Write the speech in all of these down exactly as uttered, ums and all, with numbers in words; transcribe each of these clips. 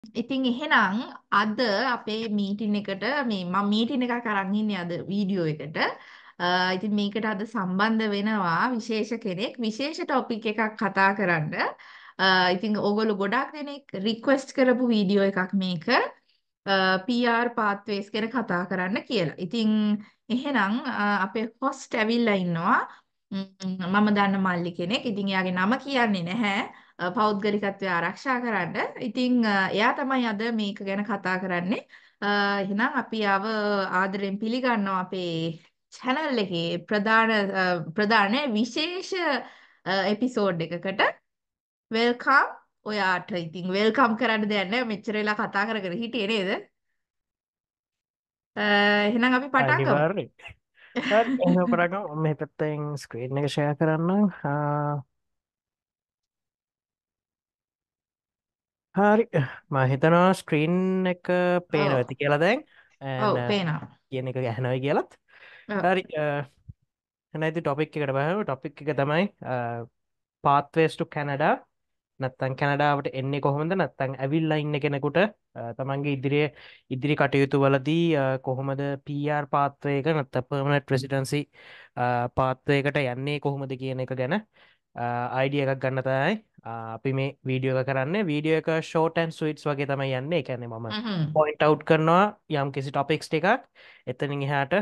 ඉතින් එහෙනම් අද අපේ මීටින් එකට මේ මම මීටින් එකක් අරන් ඉන්නේ අද වීඩියෝ එකට. අ, ඉතින් මේකට අද සම්බන්ධ වෙනවා විශේෂ කෙනෙක් විශේෂ ටොපික් එකක් කතා කරන්න. අ, ඉතින් ඕගොල්ලෝ ගොඩාක් දෙනෙක් රික්වෙස්ට් කරපු වීඩියෝ එකක් මේක. පී ආර් පාත්වේස් ගැන කතා කරන්න කියලා. ඉතින් එහෙනම් අ, අපේ හොස්ට් ඇවිල්ලා ඉන්නවා. ම්, මම දන්න මල්ලි කෙනෙක්. ඉතින් එයාගේ නම කියන්නේ නැහැ. අ, පෞද්ගලිකත්වය ආරක්ෂා කරන්න. ඉතින් අ, එයා තමයි අද මේක ගැන කතා කරන්නේ. අ, එහෙනම් අපි ආව ආදරෙන් පිළිගන්නවා අපේ channel එකේ ප්‍රධාන අ, ප්‍රධාන විශේෂ එපිසෝඩ් එකකට. වෙල්කම් ඔයාට. ඉතින් වෙල්කම් කරන්න දෙයක් නැහැ. මෙච්චර වෙලා කතා කර කර හිටියේ නේද? අ, එහෙනම් අපි පටන් ගමු. අනිවාර්යෙන්. හරි එහෙනම් පටන් ගමු. මේ පැත්තෙන් ස්ක්‍රීන් එක ෂෙයා කරන්න. ආ, හරි මම හිතනවා ස්ක්‍රීන් එක පේනවා ඔව්. ඇති කියලා දැන්. and ඔව් පේනවා. කියන එක ඇහෙනවයි කියලත්. ඔව්. හරි එහෙනම් ඉතින් ටොපික් එකට බලමු. ටොපික් එක තමයි pathways to Canada. නැත්තම් කැනඩාවට එන්නේ කොහොමද? නැත්තම් ඇවිල්ලා ඉන්න කෙනෙකුට අ, තමන්ගේ ඉදිරියේ ඉදිරි කටයුතු වලදී අ, කොහොමද පී ආර් පාත්වය එක නැත්තම් පර්මනන්ට් රෙසිඩන්සි පාත්වයකට යන්නේ කොහොමද කියන එක ගැන අයිඩියා එකක් ගන්න තමයි අ, අපි මේ වීඩියෝ එක කරන්නේ. වීඩියෝ එක ෂෝට් ඇන්ඩ් ස්වීට්ස් වගේ තමයි යන්නේ. ඒ කියන්නේ මම හ්ම්. පොයින්ට් අවුට් කරනවා යම් කිසි ටොපික්ස් ටිකක්. එතනින් එහාට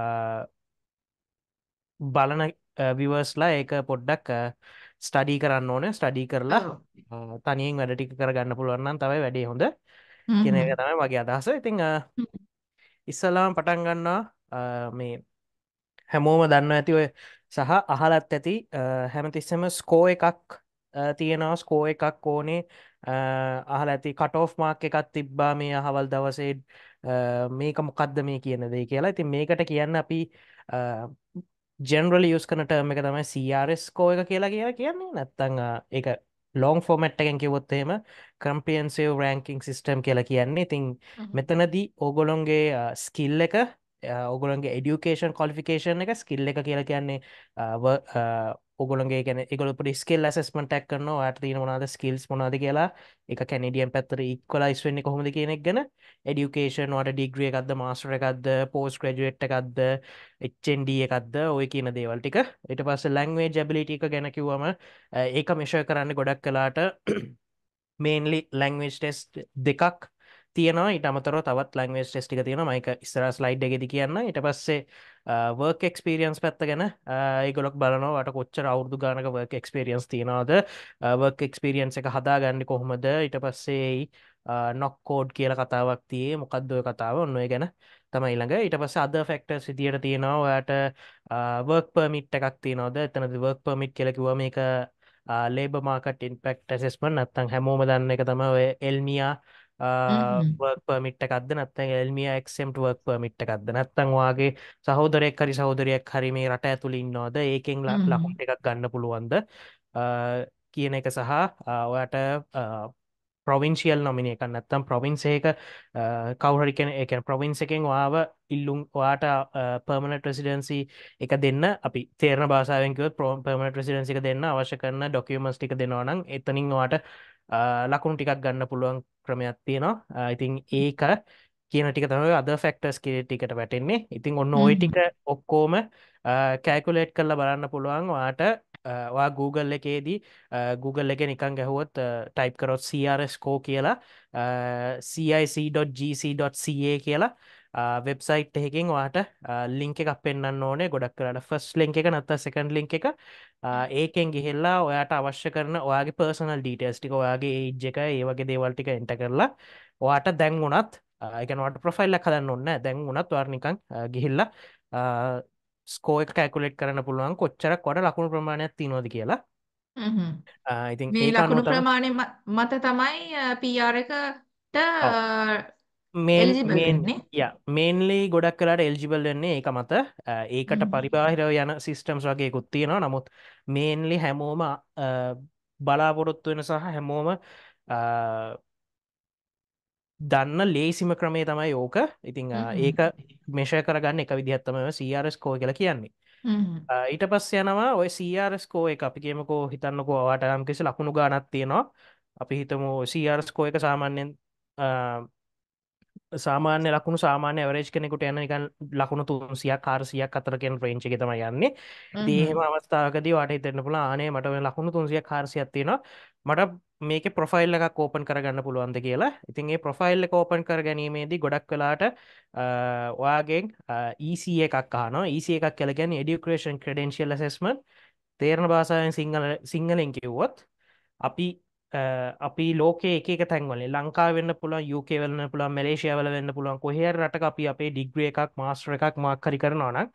බලන විවර්ස්ලා ඒක පොඩ්ඩක් ස්ටඩී කරන්න ඕන. ස්ටඩී කරලා ඔව්. අ, තනියෙන් වැඩ ටික කරගන්න පුළුවන් නම් තමයි වැඩේ හොඳ කියන එක හ්ම්. තමයි මගේ අදහස. ඉතින් අ, ඉස්සලාම පටන් ගන්නවා අ, මේ හැමෝම දන්න ඇති ඔය සහ අහලත් ඇති අ, හැමතිස්සෙම ස්කෝ එකක් අ, තියෙනවා. ස්කෝ එකක් ඕනේ. අ, අහල ඇති කට් ඔෆ් මාක් එකක් තිබ්බා මේ අහවල් දවසේ අ, මේක මොකක්ද මේ කියන දේ කියලා. ඉතින් මේකට කියන්න අපි ජෙනරලි යස් කන ටර්ම එක තමයි සී ආර් එස් කෝ එක කියලා කියලා කියන්නේ. නැත්තං එක ලොං ෆෝමට් එකෙන් කිවොත් එහෙම කම්පියන්සිව් රෑන්කින් සිස්ටම් කියලා කියන්නේ. ඉතින් හ්ම්. මෙතනදී ඕගොලොන්ගේ ස්කිල් එක ඔගොලන්ගේ එඩියුකේෂන් කොලිෆිකේෂන් එක ස්කිල් එක කියලා කියන්නේ ඔගොලන්ගේ ගැන එකගොලපට ස්කෙල් ඇසස්මට ක් කරන ට තින මොනාද ස්කිල්ස් මොනාද කියලා එක කැනඩියන් පැත්තර ඉක්වලයිස් වෙන්න කොහොමද කියනෙක් ගැන එඩියුකේෂන් වට ඩිග්‍රිය එකක්ද මාස්ටර එකක්ද පෝස් ක්‍රජුවට් එකක්ද එච්චන්ඩ එකක්ද ඔය කියන දේවල් ටික. ඊට පස්ස ලැංවේ ජැබිලිටි එක ගැන කිව්වම ඒක මිෂය කරන්න ගොඩක් කලාට මේන්ලි ලැංවේජ් ටෙස්ට් දෙකක් තියෙනවා. ඊට අමතරව තවත් ලැංවේජ් ටෙස්ට් ටික තියෙනවා. මම ඒක ඉස්සරහ ස්ලයිඩ් එකේදී කියන්න. ඊට පස්සේ වර්ක් එක්ස්පීරියන්ස් පැත්ත ගැන ඒගොල්ලෝ බලනවා වට කොච්චර අවුරුදු ගානක වර්ක් එක්ස්පීරියන්ස් තියනවද, වර්ක් එක්ස්පීරියන්ස් එක හදාගන්නේ කොහොමද. ඊට පස්සේ නොක් කෝඩ් කියලා කතාවක් තියේ. මොකක්ද ඔය කතාව? ඔන්න ඔය ගැන තමයි ළඟ. ඊට පස්සේ අද ෆැක්ටර්ස් විදියට තියෙනවා. ඔයාට වර්ක් පර්මිට් එකක් තියනවද? එතනදී වර්ක් පර්මිට් කියලා කිව්වම මේක ලේබ මාකට් ඉන්පෙක්ට් ඇසෙස්මන්ට්. නැත්නම් හැමෝම දන්න එක තමයි ඔය එල්මියා හ්ම්. වර්ක් පර්මිට් එකක්ද නැත්නම් එල්මියා එක්සෙම්ප්ට් වර්ක් පර්මිට් එකක්ද නැත්නම් ඔයාගේ සහෝදරයෙක් හරි සහෝදරියක් හරි මේ රට ඇතුළේ ඉන්නවද, ඒකෙන් ල- හ්ම්. ලකුණු ටිකක් ගන්න පුළුවන්ද අ, කියන එක සහ අ, ඔයාට ප්‍රොවින්සිියල් නොමින එක නැත්තම් ප්‍රොවින්ස් එක කවුහරි කෙන එක ප්‍රොවින්ස් එකෙන් වාව ඉල්ලුම් වාට පර්මනට රෙසිඩන්සි එක දෙන්න අපි තේරන බාසාාවෙන්කව පර්මට රෙසිඩන්සි එක දෙන්න අවශ්‍ය කරන ඩොකියමස් ටික දෙනවනම් එතනින් වාට ලකුණු ටිකක් ගන්න පුළුවන් ක්‍රමයක් තියෙනවා. ඉතින් ඒක කියන ටික තමයි අද ෆෙක්ටර්ස් ටිකට වැටෙන්නේ. ඉතින් ඔන්න ওই හ්ම්. ටික ඔක්කෝම කෑකුලේට් කරලා බලන්න පුළුවන් වාට වා Google එකේදී Google එක නිකන් ගැහුවොත් ටයිප් කරොත් සී ආර් එස් කෝ කියලා සික්.ජී.සී.සී.ඒ කියලා වෙබ්සයිට් එකකින් වාට ලින්ක් එකක් පෙන්වන්න ඕනේ. ගොඩක් කරලා ෆස්ට් ලින්ක් එක නැත්නම් සෙකන්ඩ් ලින්ක් එක ඒකෙන් ගිහිල්ලා ඔයාට අවශ්‍ය කරන ඔයාගේ පර්සනල් ඩීටේල්ස් ටික ඔයාගේ ඒජ් එක ඒ වගේ දේවල් ටික එන්ටර් කරලා ඔයාට දැන් උනත් ඒ කියන්නේ ඔයාට ප්‍රොෆයිල් එකක් හදන්න ඕනේ නැහැ. දැන් උනත් ඔයාලා නිකන් ගිහිල්ලා ස්කෝ එක කැල්කුලේට් කරන්න පුළුවන් කොච්චරක් වඩා ලකුණු ප්‍රමාණයක් තියෙනවද කියලා. හ්ම්. ඉතින් මේ ඒක අනුව ලකුණු තමයි ප්‍රමාණය ම- මත තමයි පී ආර් එකට මේන් එලිජිබල් මේන් වෙන්නේ. ය මේන්ලි ගොඩක් කලාට එල්ජිබල් වෙන්නේ ඒක මත. අ, ඒකට හ්ම්. පරිබාහිරව යන සිස්ටම්ස් වගේ එකකුත් තියෙනවා. නමුත් මේන්ලි හැමෝම අ, බලාපොරොත්තු වෙන සහ හැමෝම අ, දන්න ලේසිම ක්‍රමේ තමයි ඕක. ඉතිං අ, ඒක හ්ම්. මේෂය කරගන්න එක විදිහත්තම සී ආර් එස් කෝ කියලා කියන්නේ. හ්ම්. අ, ඊට පස්ස යනවා ඔය සී ආර් එස් කෝ එක අපි කියමුකෝ හිතන්නකෝ ඔයාට යම් කිසි ලකුණු ගානක් තියෙනවා. අපි හිතමු සී ආර් එස් කෝ එක සාමාන්‍යයෙන් සාමාන්‍ය ලකුණු සාමාන්‍ය ඇවරේජ් කෙනෙකුට යන නිකන් ලකුණු තුන්සියක් කාරසියක් අතර කියන රේන්ජ් එකේ තමයි යන්නේ. ඉතින් එහෙම හ්ම්. අවස්ථාවකදී වාට හිතෙන්න පුළුවන් ආනේ මට ඔය ලකුණු තුන්සියක් කාරසියක් තියෙනවා. මට මේකේ ප්‍රොෆයිල් එකක් ඕපන් කරගන්න පුළුවන්ද කියලා. ඉතින් ඒ ප්‍රොෆයිල් එක ඕපන් කර ගැනීමේදී ගොඩක් වෙලාට ඔයාගෙන් E C එකක් අහනවා. E C එකක් කියලා කියන්නේ Education Credential Assessment. තේරණ භාෂාවෙන් සිංහල සිංහලෙන් කිව්වොත් අපි අ, අපි ලෝකයේ එක එක තැන්වලින් ලංකාව වෙන්න පුළුවන් යු කේ වල වෙන්න පුළුවන් මැලේසියා වල වෙන්න පුළුවන් කොහේ හරි රටක අපි අපේ ඩිග්‍රී එකක් මාස්ටර් එකක් මොකක් හරි කරනවා නම්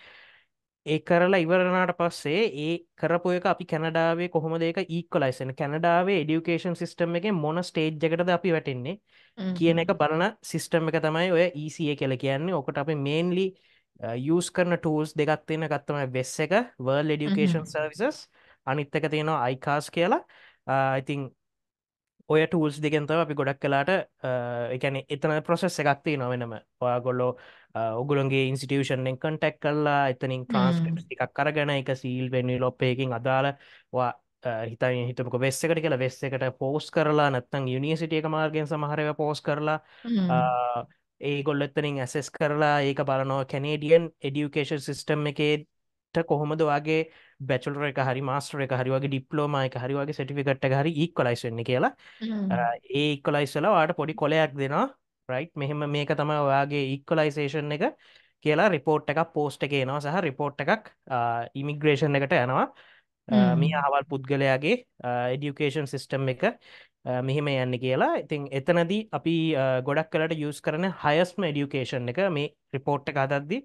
ඒ කරලා ඉවර වුණාට පස්සේ ඒ කරපු එක අපි කැනඩාවේ කොහොමද ඒක ඊක්වලයිස් වෙන්නේ කැනඩාවේ এডুকেෂන් සිස්ටම් එකේ මොන ස්ටේජ් එකටද අපි වැටෙන්නේ කියන එක හ්ම්. බලන සිස්ටම් එක තමයි ඔය E C A කියලා කියන්නේ. ඔකට අපි මේන්ලි යූස් කරන ටූල්ස් දෙකක් තියෙන එකක් තමයි වෙස් එක World Education හ්ම්. Services අනිත් එක තියෙනවා I C A S කියලා. I think ඔය ටූල්ස් දෙකෙන් තමයි අපි ගොඩක් කලාට ඒ කියන්නේ එතන ප්‍රොසෙස් එකක් තියෙනවා වෙනම. ඔයාගොල්ලෝ ඔගොල්ලන්ගේ ඉන්ස්ටිටියුෂන් එකෙන් කන්ටැක්ට් කරලා එතනින් ට්‍රාන්ස්ක්‍රිප්ට්ස් හ්ම්. ටිකක් අරගෙන ඒක සීල් වෙන්වෙලොප් එකකින් අදාළ ඔයා හිතන් හිතමුකෝ වෙස් එකට කියලා වෙස් එකට පෝස්ට් කරලා නැත්නම් යුනිවර්සිටි එක මාර්ගයෙන් සමහර ඒවා පෝස්ට් කරලා හ්ම්. ඒගොල්ලෝ එතනින් ඇසෙස් කරලා ඒක බලනවා කැනේඩියන් එඩියුකේෂන් සිස්ටම් එකේ කොහොමද වගේ බැචලර් එක හරි මාස්ටර් එක හරි වගේ ඩිප්ලෝමා එක හරි වගේ සර්ටිෆිකේට් එක හරි ඉක්වලයිස් වෙන්නේ කියලා හ්ම්. ඒ ඉක්වලයිස් වෙලා ඔයාලට පොඩි කොලයක් දෙනවා රයිට් මෙහෙම මේක තමයි ඔයාගේ ඉක්වලයිසේෂන් එක කියලා රිපෝට් එකක් පෝස්ට් එකේ එනවා සහ රිපෝට් එකක් ඉමිග්‍රේෂන් එකට යනවා මේ හ්ම්. අහවල් පුද්ගලයාගේ එඩියුකේෂන් සිස්ටම් එක මෙහෙම යන්නේ කියලා. ඉතින් එතනදී අපි ගොඩක් කලට යූස් කරන හයස්ම එඩියුකේෂන් එක මේ රිපෝට් එක හදද්දී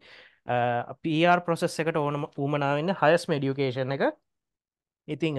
P R ප්‍රොසෙස් එකට ඕනම උවමනා වෙන්නේ හයස්ම එඩියුකේෂන් එක. ඉතින්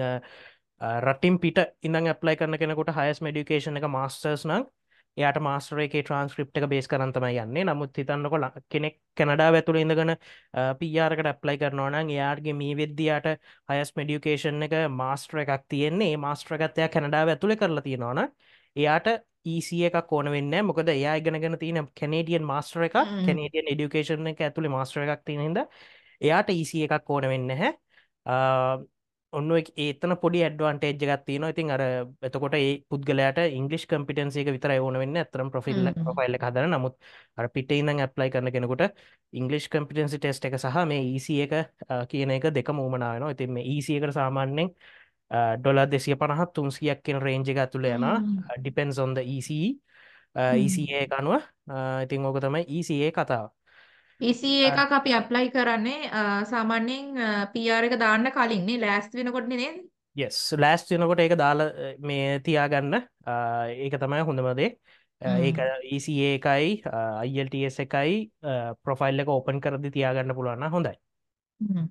රටින් පිට ඉඳන් ඇප්ලයි කරන කෙනෙකුට හයස්ම එඩියුකේෂන් එක මාස්ටර්ස් නම් එයාට මාස්ටර් එකේ ට්‍රාන්ස්ක්‍රිප්ට් එක බේස් කරන් තමයි යන්නේ. නමුත් හිතන්නකො ල- කෙනෙක් කැනඩාව ඇතුළේ ඉඳගෙන P R එකට ඇප්ලයි කරනවා නම් එයාගේ මේ වෙද්දී යාට හයස්ම එඩියුකේෂන් එක මාස්ටර් එකක් තියෙන්නේ. ඒ මාස්ටර් එකත් එයා කැනඩාව ඇතුළේ කරලා තියෙනවා නම් එයාට E C එකක් ඕන වෙන්නේ නැහැ. මොකද එයා ඉගෙනගෙන තියෙන කැනේඩියන් මාස්ටර් එකක් හ්ම්. කැනේඩියන් එඩියුකේෂන් එක ඇතුළේ මාස්ටර් එකක් තියෙන හින්දා එයාට E C එකක් ඕන වෙන්නේ නැහැ. ඔන්න ඔය ඒතන පොඩි ඇඩ්වාන්ටේජ් එකක් තියෙනවා. ඉතින් අර එතකොට ඒ පුද්ගලයාට ඉංග්‍රීසි කම්පිටන්සි එක විතරයි ඕන වෙන්නේ. අතරම ප්‍රොෆයිල් හ්ම්. ප්‍රොෆයිල් එක හදන්න. නමුත් අර පිටේ ඉඳන් ඇප්ලයි කරන කෙනෙකුට ඉංග්‍රීසි කම්පිටන්සි ටෙස්ට් එක සහ මේ E C එක අ, කියන එක දෙකම උමනා වෙනවා. ඉතින් මේ E C එකට සාමාන්‍යයෙන් ඩොලර් දෙසිය පනහක් තුන්සියක් කියන රේන්ජ් එක ඇතුළේ යනවා. හ්ම්. depends on the E C E. A, E C A හ්ම්. එක අනුව අ, ඉතින් ඕක තමයි E C A කතාව. P C A එකක් අපි ඇප්ලයි කරන්නේ අ, සාමාන්‍යයෙන් අ, P R එක දාන්න කලින් නේ ලෑස්ති වෙනකොට නේ නේද? yes ලෑස්ති වෙනකොට ඒක දාලා අ, මේ තියාගන්න අ, ඒක තමයි හොඳම දේ. අ, ඒක හ්ම්. E C A එකයි අ, I E L T S එකයි ප්‍රොෆයිල් එක ඕපන් කරද්දි තියාගන්න පුළුවන් නම් හොඳයි. හ්ම්.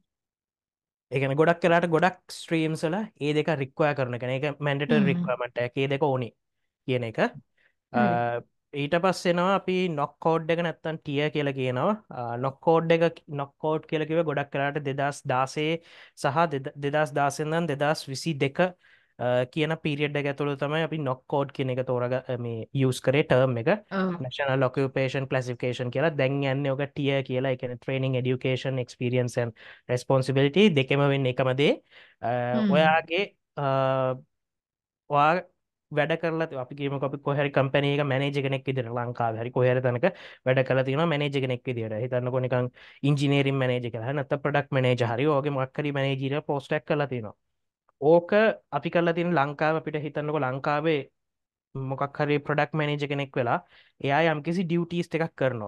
ඒ කියන්නේ ගොඩක් වෙලාට ගොඩක් ස්ට්‍රීම්ස් වල ඒ දෙක රික්වයර් කරන එක. ඒක මැන්ඩේටරි හ්ම්. රික්වයර්මන්ට් එකක්. ඒ දෙක ඕනේ කියන එක. අ, හරි. ඊට පස්සේ එනවා අපි නොක් කෝඩ් එක නැත්තම් ටියර් කියලා කියනවා. නොක් කෝඩ් එක නොක් කෝඩ් කියලා කිව්වේ ගොඩක් වෙලාට දෙදාස් දාසය සහ දෙදාස් දාසය ඉඳන් දෙදාස් විසි දෙක කියන පීරියඩ් එක ඇතුළත තමයි අපි නොක් කෝඩ් කියන එක තෝරග මේ යූස් කරේ ටර්ම් එක. ඔව්. National Occupation Classification කියලා. දැන් යන්නේ ඔක ටියර් කියලා. ඒ කියන්නේ Training, Education, Experience and Responsibility දෙකම වෙන්නේ එකම දේ. අ, හ්ම්. ඔයාගේ අ, ඔයා වැඩ කරලා තිය- අපි කියමුකෝ අපි කොහේ හරි කම්පැනි එක මැනේජර් කෙනෙක් විදිහට ලංකාවේ හරි කොහේ හරි තැනක වැඩ කරලා තියෙනවා මැනේජර් කෙනෙක් විදිහට. හිතන්නකෝ නිකන් ඉංජිනේරින් මැනේජර් කියලා. හරි නැත්නම් ප්‍රොඩක්ට් මැනේජර් හරි ඔයගේ මොකක් හරි මැනේජර් පෝස්ට් එකක් කරලා තියෙනවා. ඕක අපි කරලා තියෙන ලංකාවේ අපිට හිතන්නකෝ ලංකාවේ මොකක් හරි ප්‍රොඩක්ට් මැනේජර් කෙනෙක් වෙලා එයා යම්කිසි ඩියුටිස් ටිකක් කරනවා.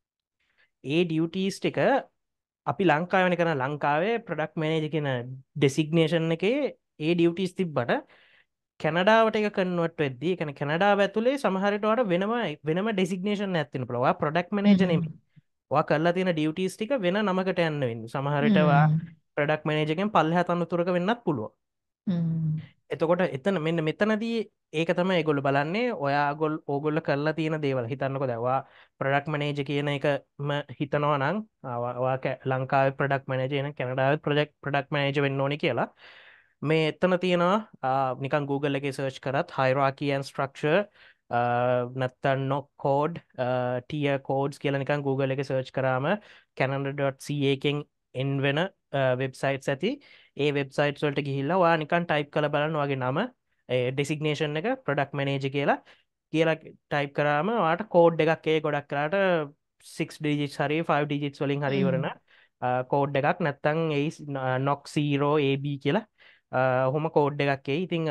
ඒ ඩියුටිස් ටික අපි ලංකාවෙන කරන ලංකාවේ ප්‍රොඩක්ට් මැනේජර් කියන ඩෙසිග්නේෂන් එකේ ඒ ඩියුටිස් තිබ්බට කැනඩාවට එක කන්වර්ට් වෙද්දී ඒ කියන්නේ කැනඩාව ඇතුලේ සමහර විට ඔයාලට වෙනම වෙනම ඩෙසිග්නේෂන් එකක් තියෙන්න පුළුවන්. ඔයා ප්‍රොඩක්ට් මැනේජර් නෙමෙයි. හ්ම්. ඔයා කරලා තියෙන ඩියුටිස් ටික වෙන නමකට යන්න වෙන්නේ. සමහර විට ඔයා හ්ම්. ප්‍රොඩක්ට් මැනේජර්ගෙන් පල්ලෙහා තනතුරක වෙන්නත් පුළුවන්. හ්ම්. එතකොට එතන මෙන්න මෙතනදී ඒක තමයි ඒගොල්ලෝ බලන්නේ ඔයාගොල්ලෝ ඕගොල්ලෝ කරලා තියෙන දේවල් හිතන්නකෝ දැන් ඔයා ප්‍රොඩක්ට් මැනේජර් කියන එකම හිතනවා නම් ඔයා ඔයා කැ- ලංකාවේ ප්‍රොඩක්ට් මැනේජර් එන කැනඩාවේ ප්‍රොජෙක්ට් ප්‍රොඩක්ට් මැනේජර් වෙන්න ඕනේ කියලා මේ එතන තියෙනවා ආ, නිකන් Google එකේ සර්ච් කරත් hierarchy and structure නැත්තම් knock code tier codes කියලා නිකන් Google එකේ සර්ච් කරාම canada.ca එකෙන් එන් වෙන වෙබ්සයිට්ස් ඇති ඒ වෙබ්සයිට්ස් වලට ගිහිල්ලා ඔයා නිකන් ටයිප් කරලා බලන්න ඔයාගේ නම ඩෙසිග්නේෂන් එක ප්‍රොඩක්ට් මැනේජර් කියලා කියලා ටයිප් කරාම වාට කෝඩ් එකක් ඒ ගොඩක් කරාට සික්ස් ඩිජිට් හරි ෆයිව් ඩිජිට් වලින් හරි ඉවරන Mm. කෝඩ් එකක් නැත්තං ඒ නොක් සීරෝ ඒබ කියලා හොම කෝඩ් එකක් ඒ ඉතිං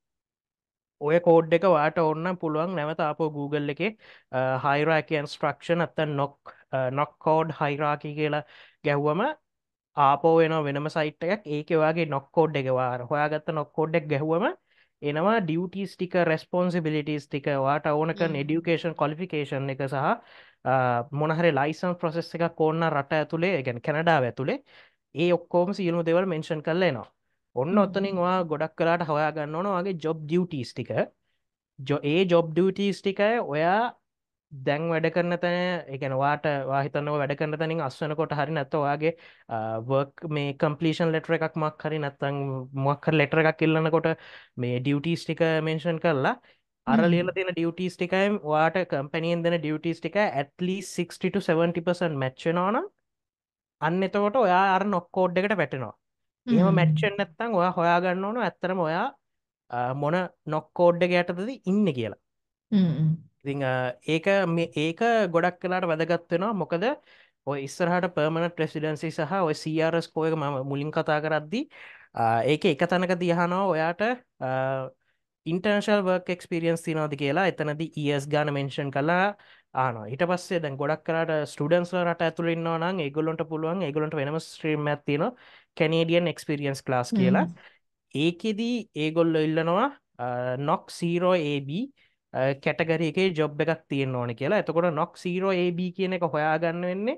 ඔය කෝඩ් එක වාට ඔන්න පුළුවන් නැවත අපෝ Google එක හයිරකන් ස්ට්‍රක්ෂන් අත්ත නොක් නොක් කෝඩ් හයිරාකි කියලා ගැහ්වම ආපෝ වෙන වෙනම සයිට් එකක් ඒක වගේ නොක්කෝඩ් එක වාර හොයාගත්ත නොක්කෝඩ්ඩක් ගැහුවම එනවා ඩියටස් ටික රෙස්පොන්සිබිලිටස් ටික වාට ඕනකන් Mm. එඩියුකේෂන් කොලිෆිකේෂන් එක සහ මොනහරි ලයිසන් ප්‍රසෙස් එක කෝන්න රට ඇතුළේ ගැන කැනඩාව ඇතුළේ ඒ ඔක්කෝම සියලු දෙවල් මෙන්ෂන් කරලනවා ඔන්න ඔත්තනින් වා ගොඩක් කලාට හොයා ගන්න ඕන වගේ ජොබ් ඩියටස් ටික ජො ඒ ජොබ් ඩියටස් ටිකය ඔයා දැන් වැඩ කරන්න තැන එකන වාට වාහිතන්නව වැඩ කරන්න තැනින් අස්වනකොට හරි නැත්ත ඔයාගේ වර්ක් මේ කම්පලීෂන් ලෙටර එකක් මක් හරි නැත්තං මොක්කර ලෙටර එකක් ඉල්ලන්නකොට මේ ඩියටස් ටික මෙන්ෂන් කරලා අර ලියල Mm. තියෙන ඩියටස් ටිකයි වාට කම්පනියෙන් දෙන ඩියටස් ටික ඇටලි සික්ස්ටි සෙවන්ටි% මැච්චනෝන අන්න එතකොට ඔයා අර නොක්කෝඩ් එකට පැටෙනවා එහෙම Mm. මැච්චෙන් නැත්තං ඔයා හොයාගන්න ඕන ඇත්තරම ඔයා මොන නොක්කෝඩ්ඩ ගැයටතද ඉන්න කියලා Mm. ඉතිං ඒක මේ ඒක ගොඩක් කලාට වැදගත් වෙනවා මොකද ඔය ඉස්සරහට පර්මණට ප්‍රෙසිඩන්සි සහ ඔය සරස් කෝයක ම මුලින් කතා කරද්දි ඒක එක තැනක දියහනවා ඔයාට ඉන්ටර්නශල් වර්ක් එක්ස්පිරියන්ස් තිනවද කියලා එතනද ඒස් ගාන මෙන්ෂන් කලා ආන ඊට පස්සේ දැන් ගොඩක් කරට ස්ටඩන්ස් රට ඇතුළන්න නම් ඒගොලොන්ට පුළුවන් ඒගොලොන්ට වෙනම ස්ත්‍රීම් ඇතින කැනේඩියන් එක්ස්පිරියන්ස් ලාස් කියලා Mm. ඒකෙදී ඒගොල්ල ඉල්ලනවා නොක් සීරෝ ඒබ කැටගර එක ජොබ් එකක් තියෙන් ඕන කියලා එතකොට නොක් සීරෝ ඒබ කියන එක හොයාගන්න වෙන්නේ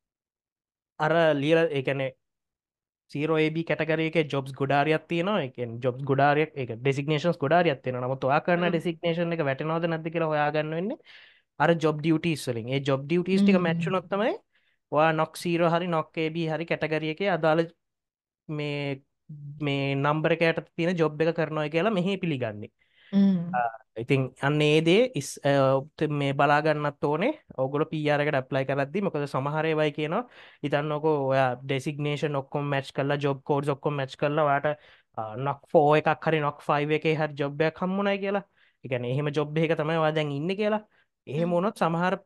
අර ලියල එකනේ සීරෝබ කටකරේ ජොබ් ගොඩාරියත් තියන එක ජොබ් ගොඩාරයක් එක ඩෙසිගනේශන් ගොඩාරියත් තියෙන නමුත් ඔයා කරන Oh. ඩෙසිගනේෂන් එක වැටනවද නැති කියලා හොයාගන්න වෙන්නේ අර ජොබ් ඩියටස් වලින් ඒ ජොබ් ඩියටස් ටික මැච්චු Mm. නොත්තමයි වා නොක් සීරෝ හරි නොක්කේබ හරි කැටගරිය එක අදාළ මේ මේ නම්බරකයට තියෙන ජොබ් එක කරනවා කියලා මෙහි පිළිගන්නේ Mm. ඉතින් අන්න ඒදේ ඉස් මේ බලාගන්නත් ඕනේ ඔගුල පියාරකට ප්ලයි කරදදි මොකද සමහරයවයි කියනවා ඉතන්නක ඔය ඩෙසිගනේෂන් ඔක්කොම මැච් කරලා ජොබ් කෝඩ් ඔක්කොම මැච් කරලවාට නොක් ෆෝ එකක් හරි නොක් ෆයිව එක හරි ජොබ්බයක් හම්මුණයි කියලා එකන එහෙම ජොබ් එක තමයි වාදැන් ඉන්න කියලා එහෙම Mm. මොනොත් සමහර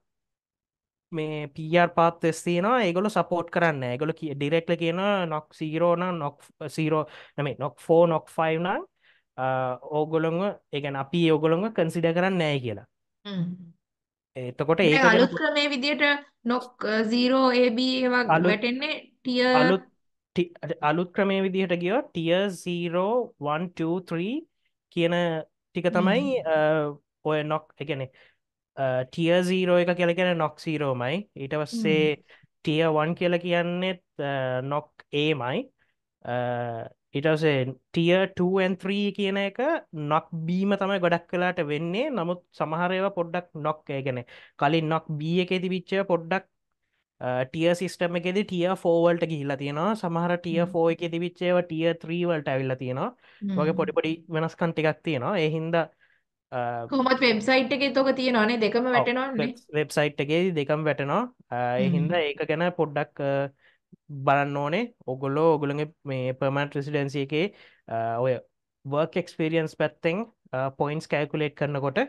මේ පියර් පාත් ස්තියනවා ඒගොල සපෝට් කරන්න ඒගොල ඩිරෙක්ල කියන නොක් සීරෝන නොක් සීරෝ නමේ නොක් ෆෝ නොක් ෆයිව්නන් ඕගොළොන්ව එකන අපි ඔගොළොන්ව කන්සිඩ කරන්න නෑ කියලා Mm. එතකොට ඒක දැන් ගැන අලුත් ක්‍රමේ විදියට නොක් සීරෝ ඒබ ඒවා අලුත් වැටෙන්නේ ටිය අලුත් ටි- අලුත් ක්‍රමේ විදිහට ගියෝ ටිය සීරෝ වන් කියන ටික තමයි හ්ම්. අ, ඔය නොක් එකනෙ ටිය සීරෝ එක කියලගෙන නොක් සීරෝමයි ඊට පස්සේ හ්ම්. ටියවන් කියල කියන්නෙත් නොක් ඒමයි ඉටසේ ටියටන්ත්‍රී කියන එක නොක් බීම තමයි ගොඩක් කලාට වෙන්නේ නමුත් සමහරයව පොඩ්ඩක් නොක් ඒගෙන කලින් නොක් බිය එක තිබිච්චය පොඩ්ඩක් ටිය සිස්ටම එකෙද ටිය ෆෝවල්ට ගිහිලා තියෙනවා සමහර ටිය හ්ම්. ෆෝ එක තිබිච්චේව ටිය ත්‍රීවල්ට ඇවිල්ල තියෙනවා වගේ හ්ම්. පොඩිපොඩි වෙනස්කන්ටිකක් තියෙනවා එහින්ද කොහොමත් වෙබ්සයිට් එකේ තෝක තියෙනවානේ දෙකම වැටෙනවනේ. වෙබ්සයිට් එකේ දෙකම් වැටෙනවා එහින්ද හ්ම්. ඒක ගැන පොඩ්ඩක් අ, බලන්න ඕනේ ඔගොල්ලෝ ඔගුළගේ මේ පර්මන්ට් රෙසිඩන්සිය එකේ අ, ඔය වර්ක් එක්ස්පිරියන්ස් පැත්තෙන් පොයින්ස් කෑකුලේට් කරනකොට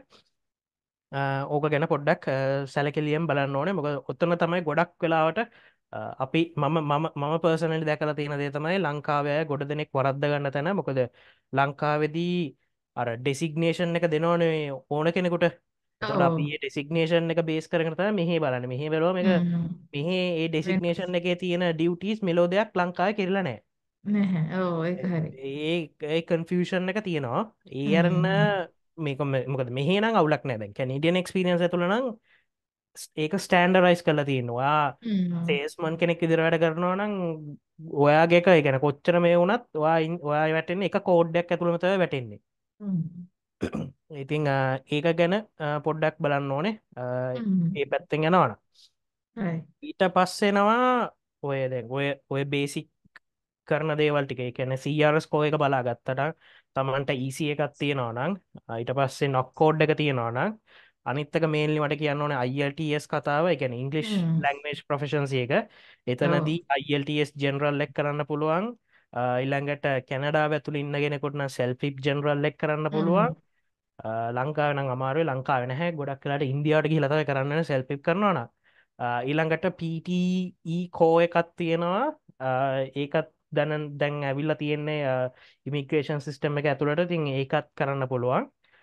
ඕක ගැන පොඩ්ඩක් සැලකෙලියම් බලන්න ඕනේ මොක ඔත්තන තමයි ගොඩක් වෙලාවට අ, අපි මම මම මම පර්සනලි දැකලා තියෙන දේ තමයි ලංකාවය ගොඩ දෙනෙක් වරද්ද ගන්න තැන මොකද ලංකාවෙදී අර ඩෙසිගනේෂන් එක දෙනවනේ ඕන කෙනෙකුට එතට ඔව්. අපි ඩෙසිගනේෂන් එක බේස් කරනත මෙහි බලන්න මෙහි බලුවම එක හ්ම්. මෙහ ඒ වෙනස්. ඩෙසිගනේෂන් එක තියෙන ඩියවටස් මෙලෝ දෙයක් ලංකාව කෙරලනෑ නැහැ. ඔව් ඒක හරි. ඒ කන්ෆියෂන් එක තියෙනවා ඒ අරන්න හ්ම්. මේක මොකද මෙහන අවුලක් නෑ කැනඩියන් එක්ස්පිරියන්ස තුළනම් ඒක ස්ටෑන්ඩරයිස් කල තියෙනවා හ්ම්. සේස්මන් කෙනෙක් ඉදිර වැඩ කරනවා නම් ඔයාගේක ගැන කොච්චර මේ වුනත් ඔයා ඔයා වැටෙන්නේ එක කෝඩ්ඩක් ඇතුළමත වැටෙන්නේ හ්ම්. ඉතිං ඒක ගැන පොඩ්ඩක් බලන්න ඕනේ හ්ම්. ඒ පැත්තෙන් යනවන හරි. ඊට පස්සෙනවා ඔය දැ ඔය ඔය බේසික් කරන දේවල්ටික එකැන සීරස් කෝ එක බලා ගත්තට තමන්ට ඊසි එකත් තියෙනවා නං ඊට පස්සේ නොක්කෝඩ් එක තියෙනවා නම් අනිත්තක මේල්ලි මට කියන්න ඕන අයිල්ටස් කතාව එකන ඉංගලිෂ් හ්ම්. ලංවේජ් ප්‍රෆෙෂන්සිය එක ඔව්. එතනදී අයිල්ටස් ජෙනරල් ලෙක් කරන්න පුළුවන් ඉල්ළඟට කැනඩා ඇතුළ ඉන්නගෙනකුටන සෙල්ෆිප් ජෙනරල් ලෙක් කරන්න පුළුවන් හ්ම්. ලංකාව නම් අමාරුවේ ලංකාව නැහැ ගොඩක් කලාට ඉන්දියාවට ගිහිල්ලා තමයි කරන්න සෙල්ෆිප් කරනවා නම් ඊළඟට පී ටී ඊ කෝ එකක් තියෙනවා ඒකත් දැන දැන් ඇවිල්ලා තියෙන්නේ ඉමිග්‍රේෂන් සිස්ටම් එක ඇතුළට ඉතින් ඒකත් කරන්න පුළුවන්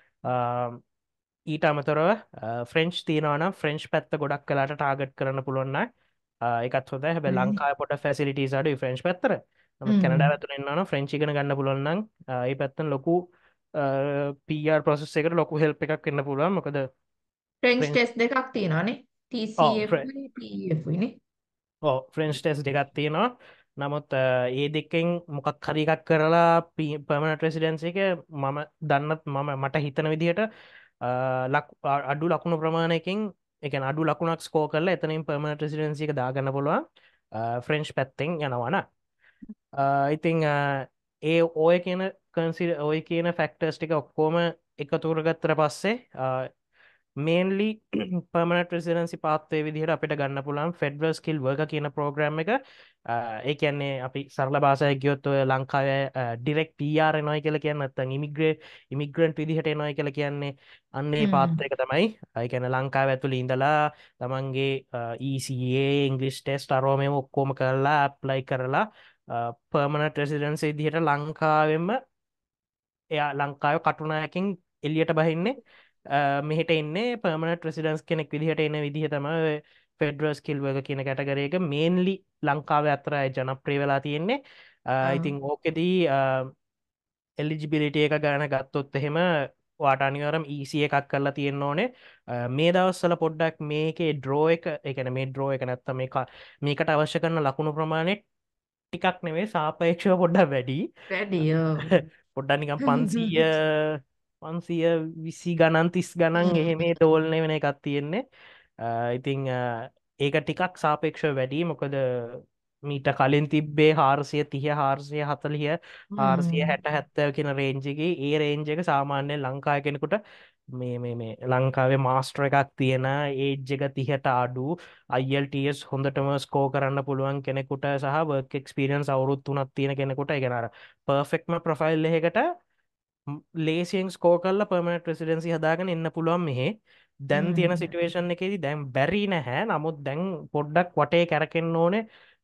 ඊට අමතරව ෆ්‍රෙන්ච් තියෙනවනම් ෆ්‍රෙන්ච් පැත්ත ගොඩක් කලාට ටාගට් කරන්න පුළුවන්න එකත් හොද හැබ ලංකා පොට ෆැසිලිටස් අඩ ෆ්‍රෙන්ච් පැත්තර නමුත් කැනඩා ඇතුරෙන්න්න ෆ්‍රෙන්ච් ඉගෙන ගන්න පුළුවන්නම් ඒ පැත්තන් ලොකු පර් පොසෙස් එකට ලොකු හෙල්ප එකක් එන්න පුළුවන් මොකද ෆ්‍රෙන්ච් ෆ්‍රෙන්ච් ටෙස්ට් දෙකක් තියෙනවානේ ටී සී එෆ් යි පී ඊ එෆ් යි නේ. ඕ ෆ්‍රෙන්ච් ටෙස් දෙකත් තියෙනවා නමුත් ඒ දෙක්කෙන් මොකක් හරිකක් කරලා පමනට රෙසිඩන්සි එක මම දන්නත් මම මට හිතන විදිහට ලක් අඩු ලකුණු ප්‍රමාණයකින් එක අඩු ලකුණක් ස්කෝ කරලා එතනින් පර්මනට රෙසිඩන්සික දාගන්න පුළුවන් ෆ්‍රෙන්ච් පැත්තෙන් යනවන ඉතිං ඒ ඔය කියන කන්සි ඔය කියන ෆැක්ටර්ස් ටික ඔක්කෝම එකතුරගත්තර පස්සේ මේන්ලි පමනට රෙසිඩන්සි පාත්තේ විදිහට අපිට ගන්න පුළන් ෆෙඩරල් ස්කිල් වර්ග කියන ප්‍රෝග්‍රම් එක ඒ කියන්නේ අපි සරල බාසය ගියොත්ව ලංකාව ඩිරෙක් පර් නොයි කියල කියන්න ත්තන් ඉමිග්‍රේ ඉමිග්‍රන්ට් විදිහට නොයි කියල කියන්නේ අන්නේ පාත්තයක තමයි අයිකැන ලංකාව ඇතුළ ඉඳලා තමන්ගේ ඊසේ ඉංගලිස් ටෙස්ට අරෝමම ඔක්කෝම කරලා අප්ලයි කරලා පර්මනට රෙසිඩන්සේ දිහට ලංකාවෙන්ම එයා ලංකාව කටුනායකින් එල්ලියට බහින්නේ මෙහට එන්නේ පර්මනට රෙසිඩන්ස් කෙනෙක් විදිහට එන්න විදිහ තම ෆෙඩරස් කිල්වග කියන කැටගරයක මේන්ලි ලංකාව අතරයි ජනප්‍රී වෙලා තියෙන්නේ ඉතිං ඕකෙදී එලිජිබිලිට එක ගාන ගත්තොත් එහෙම වාට අනිවරම් ඊසිය එකක් කරලා තියෙන්න ඕනේ මේ දවස්සල පොඩ්ඩක් මේකේ ඩ්‍රෝ එක එකන මේ ඩ්‍රෝ එක නැත්ත මේ මේකට අවශ්‍ය කරන ලකුණු ප්‍රමාණය ටිකක් නෙවේ සාපේක්ෂව පොඩ්ඩ වැඩි වැඩියෝ පොඩ්ඩනිකම් පන්සීය පන්සිය විසි ගණන් තිස් ගණන් එහෙමේ දෝල්නය වෙන එකත් තියෙන්නේ ඉතිං ඒක ටිකක් සාපේක්ෂ වැඩි මොකද මීට කලින් තිබ්බේ හාරසිය තිය හාරසිය හතලිය ආර්සිය හැට හැත්තව කියෙන රේන්ජගේ ඒ රේන්ජ එක සාමාන්‍ය ලංකාය කෙනෙකුට මේ මේ මේ ලංකාවේ මාස්ට්‍ර එකක් තියෙන ඒජ්ජක තිහට අඩු අයිල්ටස් හොඳටම ස්කෝ කරන්න පුළුවන් කෙනෙකුට සහ වර්ක් එක්ස්පිරියන්ස් අවුරුත් තුනක් තියෙන කෙනෙකුට එකනර පර්ෆෙක්ම ප්‍රෆයිල් එකට ලේසියෙන් ස්කෝ කල්ල පර්මට රෙසිඩන්සි හදාගෙන එන්න පුළුවන් මෙහෙ දැන් තියෙන සිටුවේෂන් එකෙදි දැන් බැරි නැහැ නමුත් දැන් පොඩ්ඩක් වටේ කැරකෙන් ඕනේ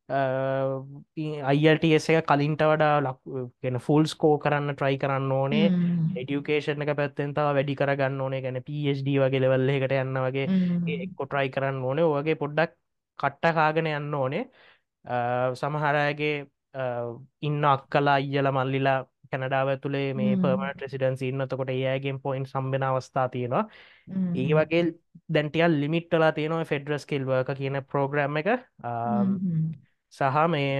අයිල්ටස් එක කලින්ට වඩා ලක්ගෙන ෆුල් ස්කෝ කරන්න ට්‍රයි කරන්න ඕනේ එඩියුකේෂන් එක පැත්තෙන්තාව වැඩි කරගන්න ඕනේ ගැන පD වගේ ලෙවල්ල එකට යන්න වගේ එක්කො ට්‍රයි කරන්න ඕනේ වගේ පොඩ්ඩක් කට්ට කාගෙන යන්න ඕනේ සමහරයගේ ඉන්න අක්කලා අයියල මල්ලිලා කැනඩාව තුළේ මේ පර්මට රෙසිඩන්සි ඉන්නතකොට ඒයගෙන් පොයින්් සම්බෙන අවස්ථා තියෙනවා ඒ වගේ දැන්ටියල් ලිමිට්ටලා තියෙනවා ෆෙඩරස් කිල්වක කියන ප්‍රෝග්‍රම් එක සහ මේ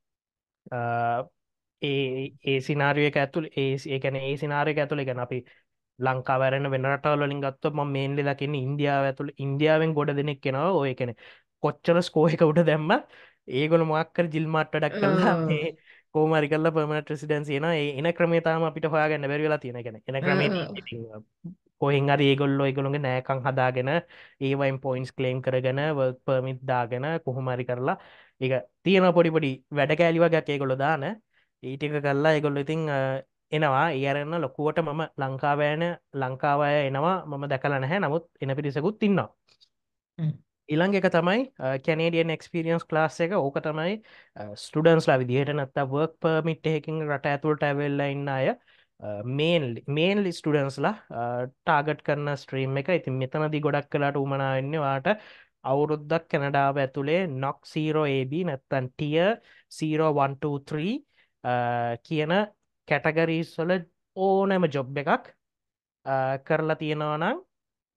ඒ ඒ සිනාරියක ඇතුළ ඒ ඒකැන ඒ සිනාරයක ඇතුළ ගැන අපි ලංකාවරන වෙනටවලින් ගත්ව ම මේන්ලි දකින්න ඉන්දියාව ඇතුළ ඉන්දියාවෙන් ගොඩ දෙනෙක් කෙනවා ඔය කෙනෙ කොච්චර ස්කෝයක උට දැම්ම ඒගොල මොක්කර ජිල්මට්ටඩක් කල්ලා මේ කෝමරි කල්ල පමට ්‍රසිඩන්සියන එන ක්‍රමේතාම අපිට හොයාගන්න බැරිවෙලා තියෙනගෙන එන ක්‍රම කොහෙන් අර ඒගොල්ලෝ ඒගොළොගේ නෑකං හදාගෙන ඒවයින් පොයින්ස් කලේම් කරගෙන වර්ක් පර්මිත් දාගෙන කොහොමරි කරලා එක තියෙන පොඩිපොඩි වැඩ කෑලිවගයක් ඒගොලො දාන ඊටික කල්ලා ඒගොල්ල ඉතිං එනවා ඒරන්න ලොකුවට මම ලංකාවෑන ලංකාවය එනවා මම දැකල නැහැ නමුත් එන පිරිසකුත් තින්නවා ඉළං එක තමයි කැනඩියන් එක්ස්පිරියන්ස් ලාස් එක ඕක තමයි ස්ටඩන්ස්ලා විදිහට නත්ත වර්ක් පර්මිට් එහකින් රට ඇතුළට ඇවෙල්ල ඉන්න අය මේන් මේන්ලි ස්ටඩන්ස්ලා ටාගට් කරන ස්ට්‍රීම් එක ඉතින් මෙතනදි ගොඩක් කලාට උමනාවෙන්න වාට අවුරුද්දක් කැනඩාව ඇතුළේ නොක් සීරෝ ඒබ නැත්තන් ටිය සීරෝවන්ටත්‍රී කියන කැටගරීස්වල ඕනෑම ජොබ් එකක් කරලා තියෙනවනම්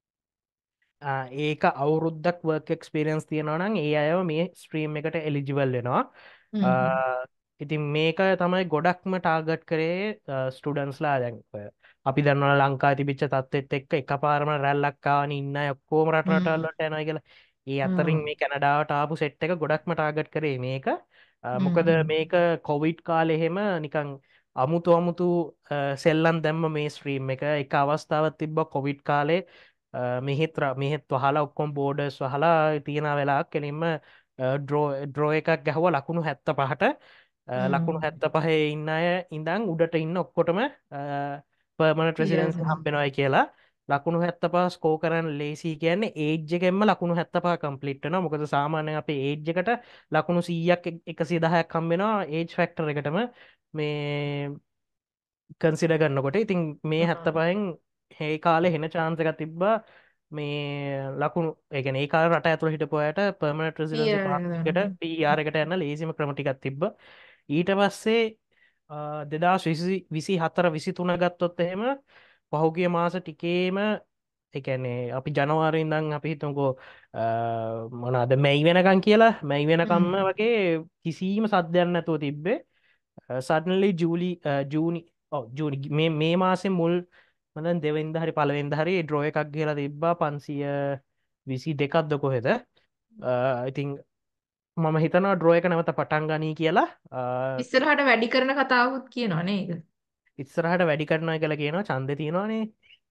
ඒක අවුරුද්දක් වර්ක් එක්ස්පිරියන්ස් තියෙනවනම් ඒ අය මේ ස්ට්‍රීම් එකට එලිජිවල් වෙනවා ඉතින් මේක තමයි ගොඩක්ම ටාගට් කරේ ස්ටඩන්ස්ලා දැන් අපි දන්නවල ලංකා තිබිච්ච තත්ත්ෙත් එක්ක එක පාරම රැල්ලක්කාවන ඉන්න ඔක්කෝම රටරටල්ලට යනයි කියලා ඒ අතරින් මේ කැනඩාවට ආපු සෙට් එක ගොඩක්ම ටාගට් කරේ මේක මොකද මේක කොවිඩ් කාල එහෙම නිකං අමුතු අමුතු සෙල්ලන් දැම්ම මේ ස්ට්‍රීම් එක එක අවස්ථාවත් තිබ්බ කොවිඩ් කාලේ මෙහෙත් මෙහෙත් වහලා ඔක්කොම් බෝඩස් වහලා තියෙන වෙලා කෙනෙම ඩ්‍රෝ ඩ්‍රෝ එකක් ගැහව ලකුණු හැත්ත පහට ලකුණු හැත්ත පහේ ඉන්න අය ඉඳං උඩට ඉන්න ඔක්කොටම පර්මනට් රෙසිඩන්සි පියර්. හම්බෙනවයි කියලා ලකුණු හැත්තපහ ස්කෝ කරන්න ලේසි කියන්නේ ඒජ් එකෙන්ම ලකුණු හැත්තපහ කම්ප්ලිට් වෙනවා. මොකද සාමාන්‍යයෙන් අපේ ඒජ් එකට ලකුණු සීයක් එකසිය දහයක් හම්බෙනවා ඒජ් ෆැක්ටර් එකටම මේ කන්සිඩ ගන්නකොට. ඉතින් මේ හැත්ත පහෙන් ඒ කාලේ හෙන chance එකක් තිබ්බා මේ ලකුණු ඒ කියන්නේ ඒ කාලේ රට ඇතුළේ හිටපු අයට පර්මනන්ට් රෙසිඩන්සි පියර් පාස් එක එකට ගන්න. පී ආර් එකට යන්න ලේසිම ක්‍රම ටිකක් තිබ්බා. ඊට පස්සේ දෙදස් විසි විසි හතර විසි තුන ගත්තොත් එහෙම පහුගිය මාස ටිකේම එකනේ අපි ජනවාරඉදං අපි හිතුකෝ මොනාද මැයි වෙනකං කියලා මැයි වෙනකම්ම හ්ම්. වගේ කිසිීම සද්ධයන්න ඇතුව තිබ්බේ සඩනලි ජූලි ජූනි ජූනි මේ මේ මාසෙ මුල් මදන් දෙවෙන්ද හරි පලවෙන්ද හරි ඩ්‍රෝය එකක් කියලා තිබ්බා පන්සිය විසි දෙකක්ද කොහෙද ඉතිං මම හිතනවා ඩ්‍රෝ එක නැවත පටන් ගනී කියලා ඉස්සරහට වැඩි කරන කතාවකුත් කියනවා නේද? ඉස්සරහට වැඩි කරනවා කියලා කියනවා ඡන්දෙ තියෙනවානේ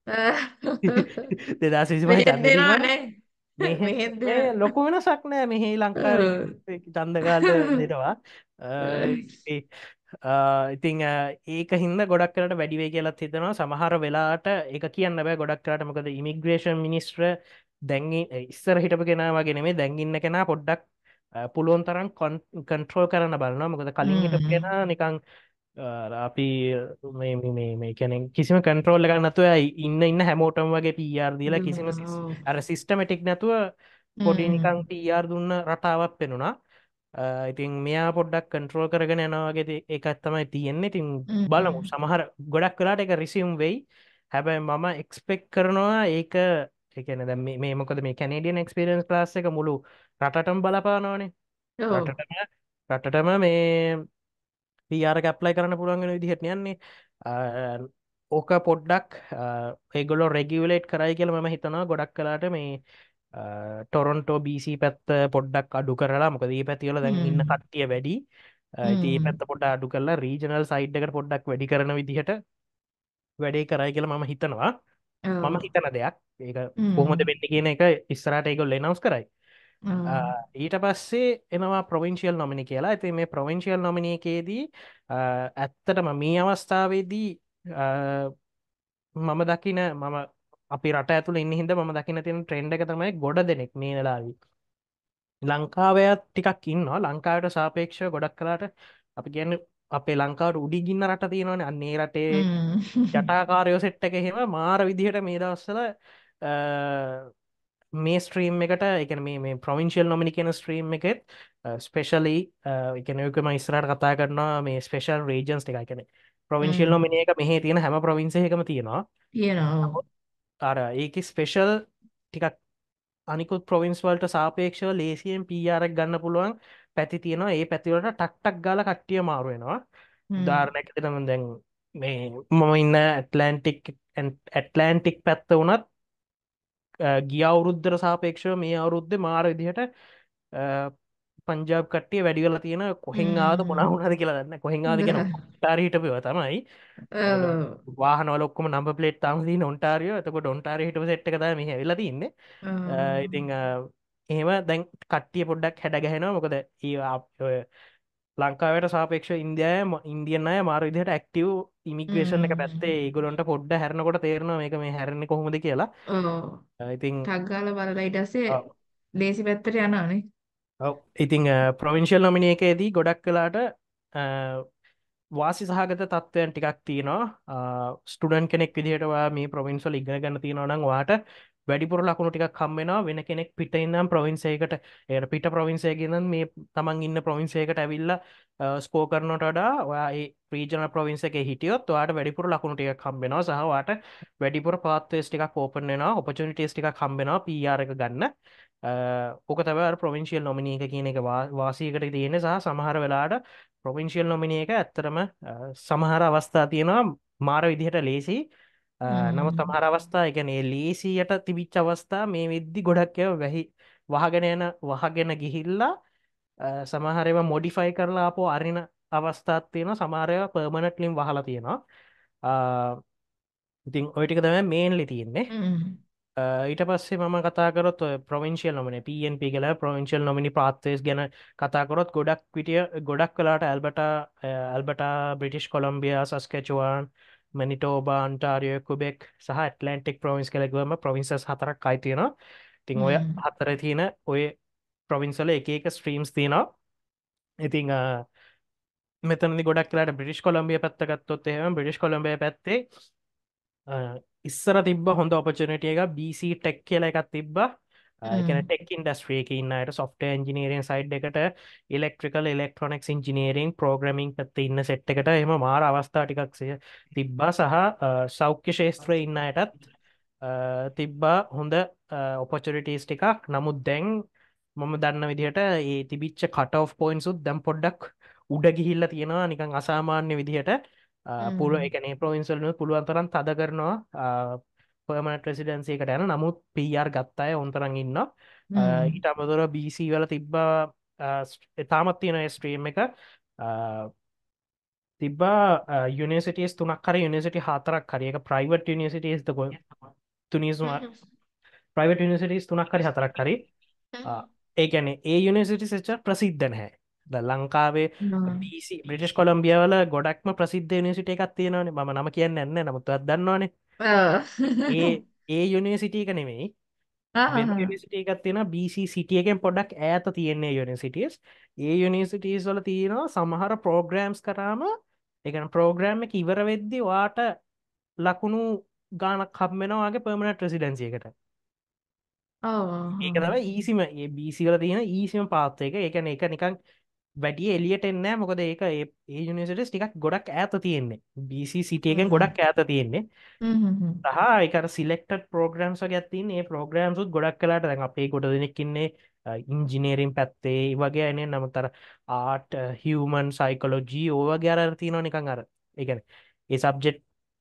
දෙදස් විසිපහේ මෙහෙත් ඡන්දෙ තියෙනවානේ දෙනවානේ. මෙහෙ මෙහෙත් මේ දෙනවා. ලොකු වෙනසක් නෑ මෙහි ලංකාවේ ඡන්දකාලට දෙනවා ඉතිං ඒක හින්ද ගොඩක් කරට වැඩිවේ කියලත් හිතනවා සමහර වෙලාට එක කියන්න බෑ ගොඩක් කරට මොකද ඉමිග්‍රේෂන් මිනිස්ට්‍ර දැන්ගි ඉස්සර හිටපු කෙනවාගෙනෙමේ දැන්ගින්න කෙනා පොඩ්ඩක් පුළුවන් තරම් කන්ට්‍රෝල් කරන්න බලන්න මොකද කලින් හිටපු කෙන හ්ම්. නිකං අපි මේ මේ මේ කැනෙ කිසිම කන්ට්‍රෝල් එක නැතුව ඉන්න ඉන්න හැමෝටම වගේ පීර් දීලා කිසිම ඔව්. අර සිිස්ටමටික් නැතුව පොඩි නිකං හ්ම්. පීර් දුන්න රටාවක් පෙනුණා ඉතින් මෙයා පොඩ්ඩක් කන්ට්‍රෝල් කරගෙන යනවාගේ එකත් තමයි තියෙන්නේ ඉතින් බලමු හ්ම්. සමහර ගොඩක් කලාට එක රිසිම් වෙයි හැබැයි මම එක්ස්පෙක් කරනවා ඒක එකන ද මේ මොකද මේ කැනඩියන් එක්ස්පිරන්ස් ලාස් එක මුළු රටටම බලපානවානේ ඔව්. රටටම රටටම මේ පියාර කැප්ලයි කරන්න පුළුවන්ගෙන විදිහට යන්නේ ඕක පොඩ්ඩක් ඒගොලො රෙගියවලේට් කරයි කියල ම හිතනවා ගොඩක් කලාට මේ ටොරොන්ටෝ බීසි පැත්ත පොඩ්ඩක් අඩු කරලා මොකද ඒ පැතිවල දැන් ඉන්න හ්ම්. කට්ටිය වැඩි ඇති ඒ හ්ම්. පැත්ත පොඩ අඩු කරලා රීජනල් සයිඩ් එකට පොඩ්ඩක් වැඩි කරන විදිහට වැඩේ කරයි කියල මම හිතනවා මම ඔව්. හිතන දෙයක් ඒක කොහොමද හ්ම්. වෙන්න කියන එක ඉස්සරට ඒකොල් ලෙනවස් කරයි ඔව්. ඊට පස්සේ එනවා ප්‍රවිංශියල් නොමිනි කියලා ඇති මේ ප්‍රවිංශියල් නොමිනියකේදී ඇත්තටම මේ අවස්ථාවේදී මම දකින මම අපි රට ඇතුළ ඉන්න හිද ම දකින තින ට්‍රෙන්ඩ එක තමයි ගොඩ දෙනෙක් මේ වෙලාවී ලංකාවයක් ටිකක් ඉන්නවා ලංකාවට සාපේක්ෂ ගොඩක් කලාට අපි කියන්න අපේ ලංකාවට උඩිගින්න රට තියෙනවන අන්නේ රටේ හ්ම්. ජටාකාරයෝ සෙට්ට එක එහෙම මාර විදිහට මේ දවස්සල මේ ස්ත්‍රීම් එකට එක මේ ප්‍රවිංශල් නොමිනි කියන ස්ත්‍රීම් එකෙත් ස්පෙශලි එකනකම ඉස්රට කතා කරනවා මේ ස්පේෂල් රේජන්ස් එක එකන ප්‍රවිංශල් හ්ම්. නොමිනි එක මෙහ තියෙන හැම ප්‍රවින්සයකම තියෙනවා තියෙනවා. නමුත් අර ඒක ස්පේෂල් ටිකක් අනිකුත් ප්‍රවින්ස් වල්ට සාපේක්ෂව ලේසියෙන් පීආරක් ගන්න පුළුවන් පැති තියෙනවා ඒ පැතිවලට ටක්ටක් ගාල කට්ටිය මාරුවෙනවා හ්ම්. ධාරණයක් තම දැන් මේ මම ඉන්න ඇටලන්ටික් ඇටලන්ටික් පැත්ත වනත් ගිය අවුරුද්ධර සාපේක්ෂව මේ අවුරුද්ධ මාර විදිහට පංජාබ් කට්ටිය වැඩිවල තියෙන කොහෙන් ආද හ්ම්. මොනහුණද කියලා දන්න කොහෙන් ආද කියෙන ටාරහිට පිව තමයි මොකද ඔව්. වාහනවලොක්කම නම්බ පලේට් තමදී නොන්ටාරිය එතක ඩොන්ටාර හිට සට් එක මෙහ වෙලතින්න ඔව්. ඉතිං එහෙම දැන් කට්ටිය පොඩ්ඩක් හැඩගැහෙනවා මොකද ඒ ලංකාවට සාපේක්ෂ ඉන්දයා ඉන්දියන අය මාර විදිහට ඇක්ටව් ඉමිග්‍රේෂන් එක පැත්තේ හ්ම්. ඒගොලොන්ට පොඩ්ඩ හැරනකොට තේරනවා මේක මේ හැරණ කොහොමද කියලා ඔව්. ඉතිං ටක් ගාලා බලලා ඊට පස්සේ ලේසි පැත්තට යනවානේ. ඉතිං ප්‍රවිංශල් නොමිනිය එකේදී ගොඩක් කලාට වාසි සහගත තත්ත්වයන් ටිකක් තියෙනවා ස්ටඩන් කෙනෙක් විදිහටවා මේ ප්‍රවින්සල් ඉගෙන ගන්න තියෙනවනම් වාට වැඩිපුර ලකුණු ටිකක් කම්මෙනවා වෙන කෙනෙක් පිට ඉන්නම් ප්‍රවින්සයකට එයට පිට ප්‍රවින්සයගෙනන් මේ තමන් ඉන්න ප්‍රවින්සයකට ඇවිල්ල ස්කෝ කරනට වඩා ඔයා ප්‍රීජන ප්‍රවින්ස එක හිටියොත් වාට වැඩිපුර ලකුණු ටික කම්බෙනවා සහවාට වැඩිපුර පාත්වස් ටික් ඕපන්ෙන ඔපචනිටස් ටික් කම්බෙනවා පියාර එක ගන්න ඕක තව ප්‍රවිංශියල් නොමිනි එක කියන එක වාසයකට තියෙන සහ සමහර වෙලාට ප්‍රවිංශියල් නොමිනිය එක ඇත්තරම සමහර අවස්ථා තියෙනවා මාර විදිහට ලේසි නම හ්ම්. සමහර අවස්ථා එකනේ ලේසියට තිබිච් අවස්ථා මේ විද්දි ගොඩක්යව වැහි වහගෙන යන වහගෙන ගිහිල්ලා සමහරව මොඩිෆයි කරලා අපෝ අරින අවස්ථාත් තියෙන සමාරය පර්මණට්ලිම් වහලා තියෙනවා ඉතින් ඔයිටික තම මේන්ලි තියෙන්නේ හ්ම්. ඊට පස්සේ මම කතාකරොත් ප්‍රවිංශල් නොමන පන්ප කල ප්‍රවිංශල් නොමිනි පාත්තේස් ගැන කතාකරොත් ගොඩක් විටිය ගොඩක් කලාට Alberta Alberta British Columbia Saskatchewan Manitoba Ontario Quebec සහ ඇටලන්ටික් ප්‍රවින්ස් කලෙක්වම ප්‍රවින්සස් හතරක් අයිතියෙනවා. ඉතිං ඔය හ්ම්. හතර තියෙන ඔය ප්‍රවින්සල එක එක ස්ට්‍රීම්ස් තියෙනවා. ඉතිං මෙතනදි ගොඩක් කලාට බ්‍රිටිෂ් කොළම්බිය පැත්ත ගත්තොත් එහෙම බ්‍රිටිෂ් කොළඹය පැත්තේ අ, ඉස්සර තිබ්බ හොඳ ඔපචනටිය එක බීසි ටෙක් කියල එකත් තිබ්බ එකන හ්ම්. ටෙක් ඉන්ඩස්ට්‍රියක ඉන්නයට සොෆ්ට එන්ජිනීරෙන් සයිඩ් එකට ඉලෙක්ට්‍රිකල් ඉලෙක්ට්‍රොනික්ස් ඉංජිනීරින් ප්‍රෝග්‍රමින් පැත්ත ඉන්න සෙට් එකට එම මාර අවස්ථාටිකක්ෂය තිබ්බා සහ සෞඛ්‍ය ශේස්ත්‍ර ඉන්නයටත් තිබ්බා හොඳ ඔපචරිටස් ටිකක් නමුත් දැන් මම දන්න විදිහට ඒ තිබිච්ච කට ඔ් පොයින්සුත් දැම් පොඩ්ඩක් උඩ ගිහිල්ල තියෙනවා නිකං අසාමාන්‍ය විදිහට පුල හ්ම්. එකනේ ප්‍රවින්සල්න පුළුවන්තරන් තද කරනවා පර්මට ප්‍රසිඩන්සියකට යන නමුත් පිஆර් ගත්තාය ඔොන්තරන් ඉන්න හ්ම්. ඊට අමතුර බීසි වල තිබ්බා එතාමත් තියෙන ස්ට්‍රීම් එක තිබා යුනිසිටස් තුනක් කර යුනිසිටි හතරක් හරික ප්‍රයිවට් යනිසිටස් තුනිස්ම ප්‍රයිවට් යනිසිටස් තුනක් කරි හතරක් කරි ඒකැන ඒ යුනිසිටි සච ප්‍රසිද්ධ නැහැ ද ලංකාවේ හ්ම්. බිසි බ්‍රිටිෂ් කොළම්බියවල ගොඩක්ම ප්‍රසිද්ධ නිසිට එකක් තියෙනවනේ ම නම කියන්න එන්න නමුත්වත් දන්නවානේ ආ. ඒ ඒ යුනිසිටි එක නෙමෙයි වෙන ආහා. යනිසිට එකක් තියෙන බිසි සිටියගෙන් පොඩක් ඇත තියෙන්නේ යනිසිටස් ඒ යනිසිටස් වල තියෙනවා සමහර ප්‍රෝග්‍රෑම්ස් කරාම එකන ප්‍රෝග්‍රෑම් එක ඉවර වෙද්දි වාට ලකුණු ගානක් කම්මෙනවාගේ පර්මණට රෙසිඩන්සියකට ඒක ඔව්. තම ඊසිම ඒ බිසිවල තියෙන ඊසිම පාත්තයක එකන එක නිකං වැඩිය එලියට එන්නෑ මොකද ඒක ඒ යනිසිටස් ටිකක් ගොඩක් ඇත තියෙන්නේ බිසි සිටියගෙන් හ්ම්. ගොඩක් ඇත තියෙන්නේ හ්ම්. හ්ම්. සහ එක සිලෙක්ට පෝග්‍රම්ස් ගැත්තින් ඒ පෝග්‍රම්සුත් ගොඩක් කලාට දැන් අපේ ගොඩ දෙනෙක්කින්නේ ඉංජිනේරින් පැත්තේ වගේ අනේ නමුතර ආට හිවමන් සයිකලෝජී ඕව ගැර තියනවා නිකං අර එකන ඒ සබ්ජෙට්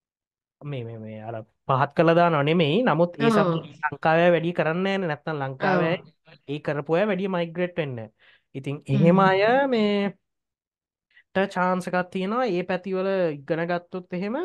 මේ මේ මේ අර පහත් කළදා නොනෙමෙයි නමුත් ඒ සබ් ඔව්. ලංකාවය වැඩි කරන්න න නැත්තන් ලංකාවය ඔව්. ඒ කරපුය වැඩි මයිග්‍රේට් වෙන්න ඉතින් එහෙම හ්ම්. අය මේ චාන්සකත් තියෙනවා ඒ පැතිවල ඉගන ගත්තොත් එහෙම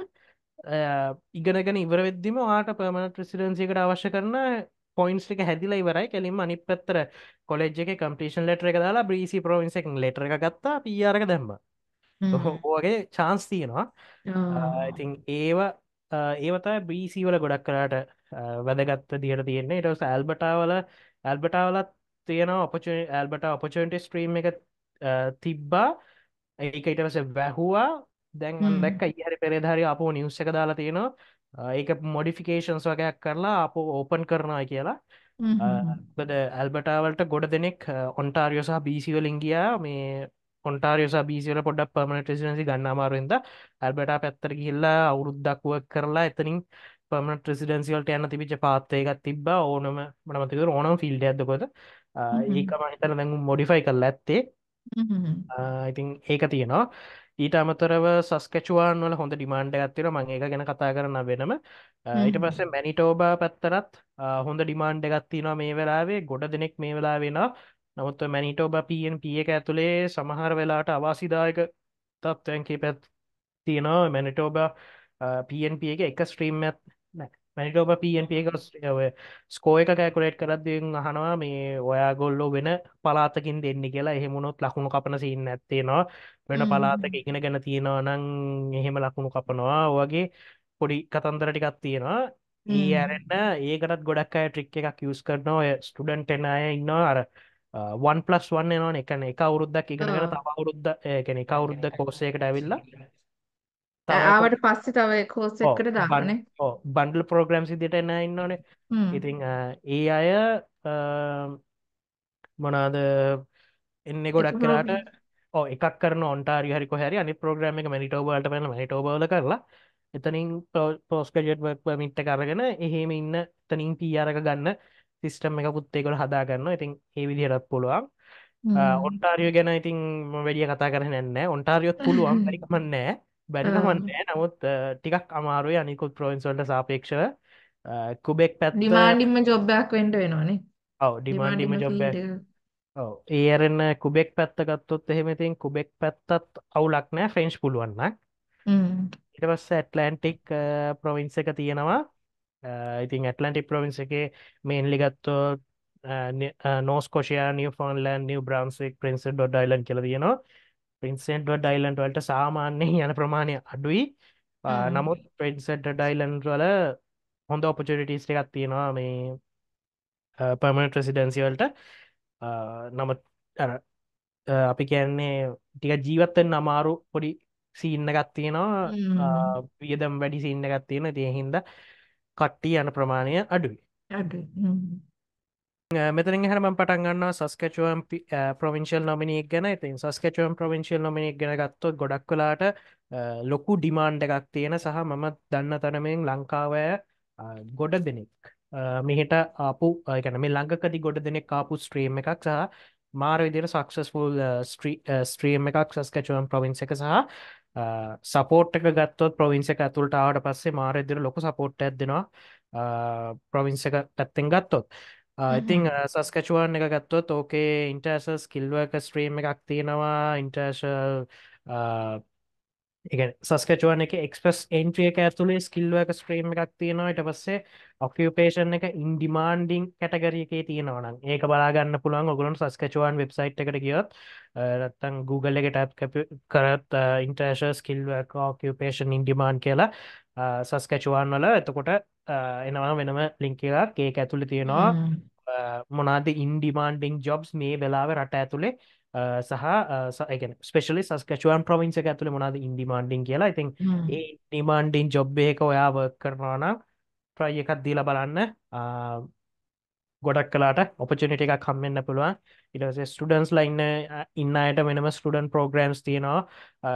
ඉගෙනගෙන ඉවරවෙදදිම ආට පමණ ප්‍රසිඩන්සියකට අවශ්‍ය කරන පොයින්ස් එක හැදිලා ඉවරයි කෙලින්ම අනි පත්තර කොලෙජ් එක කම්පිෂන් ලෙටර එක දාලා බ්‍රීසි ප්‍රවින්ස එක ලෙටර එක ගත්තා පියාරක දැම්ම හ්ම්. ඕගේ චාන්ස් තියෙනවා ඔව්. ඉතින් ඒව ඒවතයි බ්‍රීසිවල ගොඩක් කරට වැදගත්ත දියට තියෙන්නේ ඉටස ඇල්බටාවල ඇල්බටාවලත් තියෙන ඔපච ඇල්බට ඔපචන්ට ස්ට්‍රීම් එක තිබ්බා ඒක ඉටවස වැැහවා දැන් හ්ම්. දැක් ඉහරි පෙරේධරි අප නිවස් එක දාලා තියෙනවා ඒක මොඩිෆිකේෂන්ස් වගේයක් කරලා අප ඕපන් කරනවා කියලා හ්ම්. හ්ම්. බද ඇල්බටාවලට ගොඩ දෙනෙක් ඔන්ටාරියෝසහ බීසිවලින්ගියා මේ ඔන්ටාරියෝස බීසිවල පොඩක් පමණ ටෙසිනසි ගන්නමාරුවෙන්ද ඇල්බටා පැත්තර ගිල්ලා අවුරුද්දක්ුව කරලා එතනින් පමට ්‍රසිඩන්සිවලට යන්න තිබිච පාත්තයකත් තිබ ඕනම මනමතික ඕනම් ෆිල්ඩ ඇදකොද ඒක මහිතර දැඟු මොඩිෆයි කල් ඇත්තේ හ්ම්. ඉතින් ඒක තියෙනවා ඊට අමතරව සස්කචුවාන් වල හොඳ ඩිමාන්ඩ ඇත්තිර මං ඒක ගැන කතා කරන්න වෙනම ඊට හ්ම්. පස්සේ මැනිටෝබා පැත්තරත් හොඳ ඩිමාන්ඩ ගත්තිනවා මේ වෙලාවේ ගොඩ දෙනෙක් මේ වෙලා වෙන නමුත් මැනිටෝබ පන් පිය එක ඇතුළේ සමහර වෙලාට අවාසිදායක තත්ත්වයන්කි පැත් තියෙනවා මැනිටෝබ පන්ප එක එක ස්ට්‍රීම් ඇත් මැනිටෝබ පන්ප එක ස්කෝ එක කෑකුලේට් කරදදිෙන් අහනවා මේ ඔයා ගොල්ලෝ වෙන පලාතකින් දෙන්න කියලා එහෙමුණොත් ලකුණු කපන සින්න ඇත්තේනවා වෙන පලාතක ඉගෙන ගැන තියෙනවා නං එහෙම ලකුණු කපනවා වගේ පොඩි කතන්දර ටිකක් තියෙනවා ඒ ඇරෙන්න්න ඒකටත් ගොඩක් අය ට්‍රික් එකක් යස් කරනවා ඔය ස්ටඩන්ට එන අය ඉන්නවා අර වන් පලස් වන්න නවා එකන එක අවුරුද්දක් ඉගෙනගෙන තව අවුරුද්ධ එකන එක අවුරුද්ධ කෝසයකට ඇවිල්ලා තව ආවට පස්සේ තව කෝස් ඕ එකකට බන් දාන්නනේ. ඕ බන්ඩල් පෝග්‍රම් සිදිට එන්න ඉන්නනේ හ්ම්. ඉතිං ඒ අය මොනාද එන්න එක ගොඩක් කලාට ප්‍රෝග්‍රෑම්. ඕ එකක් කරන ඔන්ටාරි හරික හැරි අනි ප්‍රෝග්‍රම එක මනිටෝබලට පන මනිටෝබල කරලා එතනින් පෝස්කජට් වර්ක් මිට්ට කරගෙන එහෙම ඉන්න තනින් පීයාරක ගන්න සිිස්ටම් එක පුත්තේකොළ හදාගන්න ඉතින් ඒ විදිහටත් පුළුවන් හ්ම්. ඔන්ටාරියෝ ගැන ඉතින් වැඩිය කතා කරන නැන්න ඔන්ටාරියොත් පුළුවන් හරිකමන්නෑ බැරිකමන්නෑ නමුත් ටිකක් අමාරුවේ අනිකුත් ප්‍රෝවින්ස්වල්ට සාපේක්ෂව කුබෙක් පැත්ත ඩිමාන්ඩින්ම ජොබ් එකක් වෙන්න වෙනවනේ. ඔව ඩිමාන්ඩිම ඩිමාන්ඩින්ම ජොබ්බ ෆීල්ඩ් එක. ඔව ඒ අරන්න කුබෙක් පැත්ත ගත්තොත් එහෙමතින් කුබෙක් පැත්තත් අවුලක් නෑ ෆ්‍රෙන්ච් පුළුවන්න හ්ම්. ඉට පස්ස ඇටලන්ටික් ප්‍රවින්ස එක තියෙනවා ඉතින් ඇටලන්ටික් ප්‍රවින්ස එක මේන්ලි ගත්තෝ නෝස්කෝෂයා නිය ෆෝන්ලන් නිය බ්‍රන්සෙක් පින්ස ඩොඩ් යිලන් කියල තියෙනවා පින්සෙන්ට් ඩයිලන්ට වලට සාමාන්‍යය යන ප්‍රමාණය අඩුයි හ්ම්. නමුත් ප්‍රෙන්සට ඩයිලන්් වල හොඳ ඔපචරිටස් එකක් තියෙනවා මේ පර්මනට රෙසිඩන්සිවල්ට නමුත් අර අපි කියන්නේ ටික ජීවත්තෙන් අමාරු පොඩි සීන්න ගත් තියෙනවා හ්ම්. වියදම් වැඩි සින්න ගත් තියෙන තිය හින්ද කට්ටි යන ප්‍රමාණය අඩුයි අඩුයි. හ්ම්. මෙතරින් හරම පටන්ගන්න සස්කචුවම් ප්‍රවිංශල් නොමිනික් ගැන ඉතින් සස්කචුවම් ප්‍රවිංශල් නොමිනික් ගැන ගත්තොත් ගොඩක් කලාට ලොකු ඩිමාන්්ඩ එකක් තියෙන සහ මම දන්න තරමෙන් ලංකාවය ගොඩ දෙනෙක් මෙහිට ආපු එකන මේ ලංඟකති ගොඩ දෙනෙක් කාපු ස්ට්‍රීම් එකක් සහ මාර විදිර සක්සස්ෆූල් ස්ට්‍රීම් එකක් සස්කචුවම් ප්‍රවින්ස එක සහ සපෝට් එක ගත්තොත් ප්‍රවින්ස එක ඇතුළට ආවට පස්සේ මාර ඉදිර ලොක සපෝට් ඇදෙනවා ප්‍රවින්ස එක පැත්තෙන් ගත්තොත් ඉතිං හ්ම්. සස්කචුවන් එක ගත්තොත් ඕකේ ඉන්ටර්සස් කිල්ුවක ස්ට්‍රීම් එකක් තියෙනවා ඉන්ටර්ශල් සස්කචුවන් එක එක්ස්පස් එන්ට්‍රිය එක ඇතුළේ ස්කිල්ුවක ස්ට්‍රීම් එකක් තියෙනවා ට පස්සේ ඔකපේෂන් එක ඉන්ඩිමාන්ඩිං කැටගරියකේ තියෙනවන ඒක බලාගන්න පුළුවන් ඔගුලන් සස්කචුවන් වෙබ්සයිට් එකට ගියොත් රත්තන් Google එක ටැප් කරත් ඉන්ටර්ශ ස්කිල්ුවක ඔකපේෂන් ඉන්ඩිමාන්් කියලා සස්කචුවන් වල එතකොට එනවා වෙනම ලිංකයක් ඒක ඇතුළි තියෙනවා හ්ම්. මොනාද ඉන්ඩිමාන්ඩිං ජොබ්ස් මේ වෙලාව රට ඇතුළේ සහ ස්පෙශලි සස්කචුවන් ප්‍රවින්ස ඇතුළ මොනාද ඉන්ඩිමාන්ඩිං කියලා ඉතින් හ්ම්. ඒ ඩිමාන්ඩිං ජොබ් එක ඔයා වර්ක් කරනවානම් ප්‍රය එකත් දීල බලන්න ගොඩක් කලාට ඔපචනිට එකක් කම්මෙන්න්න පුළුවන් ඉටස ස්ටඩන්ස් ලයින්න ඉන්න අයට වෙනම ස්ටඩන් පෝග්‍රම්ස් තියෙනවා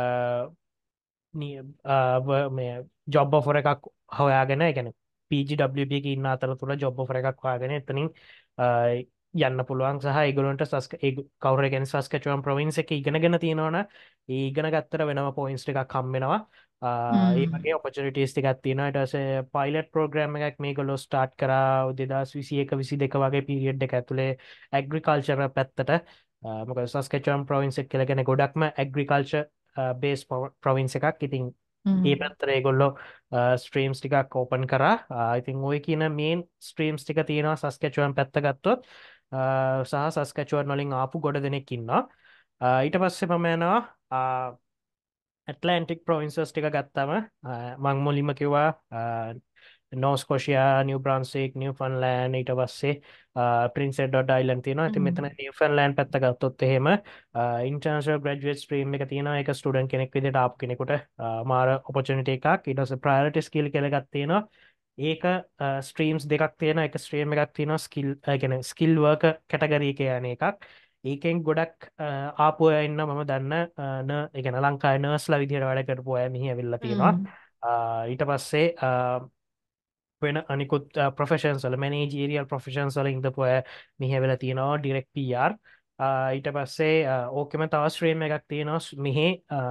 මේ ජොබ්බ ෆොර එකක් හොයාගෙන ගැන පිජඩ ඉන්න අතර තුළ ජොබ්බ ෆර එකක් වාගෙන එතනින් යන්න පුළුවන් සහ ගලන්ට සස්ක කවරගෙන් සස්කචුවම් ප්‍රවින්ස එක ඉගෙනගෙන තියෙනවන ඒගන ගත්තර වෙනම පොයින්ස් එකක් කම්බෙනවා හ්ම්. ඒගේ ඔපචරිටස් ටිකක් තියෙනටස පයිලට් ප්‍රෝග්‍රම් එකක් මේ ගොලො ස්ටාර්ට් කර දෙදස් විසි එක විසි දෙක වගේ පිරිියඩ් එක ඇතුළේ ඇග්‍රිකල්චර පැත්තට මොක සස්කචම් ප්‍රවින්ස කලගෙන ගොඩක්ම ඇග්‍රිකල්ච බේස් ප්‍රවින්ස එකක් ඉතින් ඒ හ්ම්. පැත්තර ඒගොල්ලො ස්ට්‍රීම්ස් ටිකක් ඕපන් කර ඉතින් ඔය කියන මේන් ස්ට්‍රීම්ස් ටික තියෙනවා සස්කචුවන් පැත්තගත්තොත් සහ සස්කචුවන් වලින් ආපු ගොඩ දෙනෙක්කින්නවා ඊට පස්සේ පමයනවා ඇටලන්ටික් ප්‍රවින්සස් ටික ගත්තම මං මුලිම කිවා නෝස්කෝෂයා නිව බ්‍රන්සේක් නිව ෆන්ලෑන් ඊට පස්සේ පින්සෙඩ යිලන් තින ඇති මෙතන නිවෆන්ලෑන් පැත්ත ගත්තොත් එහෙම ඉන්ටර්නශ ග්‍රජුවේට ස්ට්‍රීම් එක තියෙන එක ස්ටඩන් කෙනෙක් විදිට ආප් කෙනෙකුට මාර ඔපචනිට එකක් ඉටස ප්‍රයිරට ස්කිල් කෙලගත්තියෙනවා ඒක ස්ට්‍රීම්ස් දෙකක් තියෙන එක ස්ට්‍රීම් එකක් තියෙන ස්කිල් ගැන ස්කිල් වර්ක කැටගරීක යන එකක් ඒකෙන් ගොඩක් ආපුය ඉන්න මම දන්න එකන ලංකායි නර්ස්ල විදිහට වැඩ කරපුය මිහ වෙල්ල තියෙනවා හ්ම්. ඊට පස්සේ වෙන අනිකුත් ප්‍රෆෙෂන්සල මැනේජීරියල් ප්‍රෆෙෂන්ස් වල ඉඳපුය මිහ වෙල තියෙනවා ඩිරෙක් පර් ඊට පස්සේ ඕකෙම තවස්ශ්‍රේම එකක් තියෙනවා මෙහෙ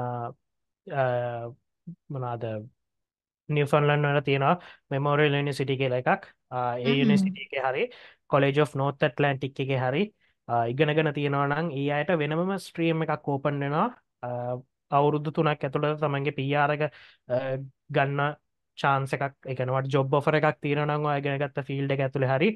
මනාද නිවෆන්ලන් වල තියෙනවා මෙමෝරල් නිසිටි කියල එකක් ඒ හ්ම්. යුනිසිට එක හරි කොලෙජ් of නෝත් ඇටලන්ටික් එක හරි ඉගෙනගෙන තියෙනවා නම් ඒ අයට වෙනම ස්ට්‍රීම් එකක් ඕපන් වෙනවා අවුරුද්ධ තුනක් ඇතුළට තමන්ගේ පියාරක ගන්න චාන්ස එකක් එකනවට ජොබ් ොෆර එකක් තියෙනනවා ගෙනගත්ත ෆිල්ඩ එක ඇතුළ හරි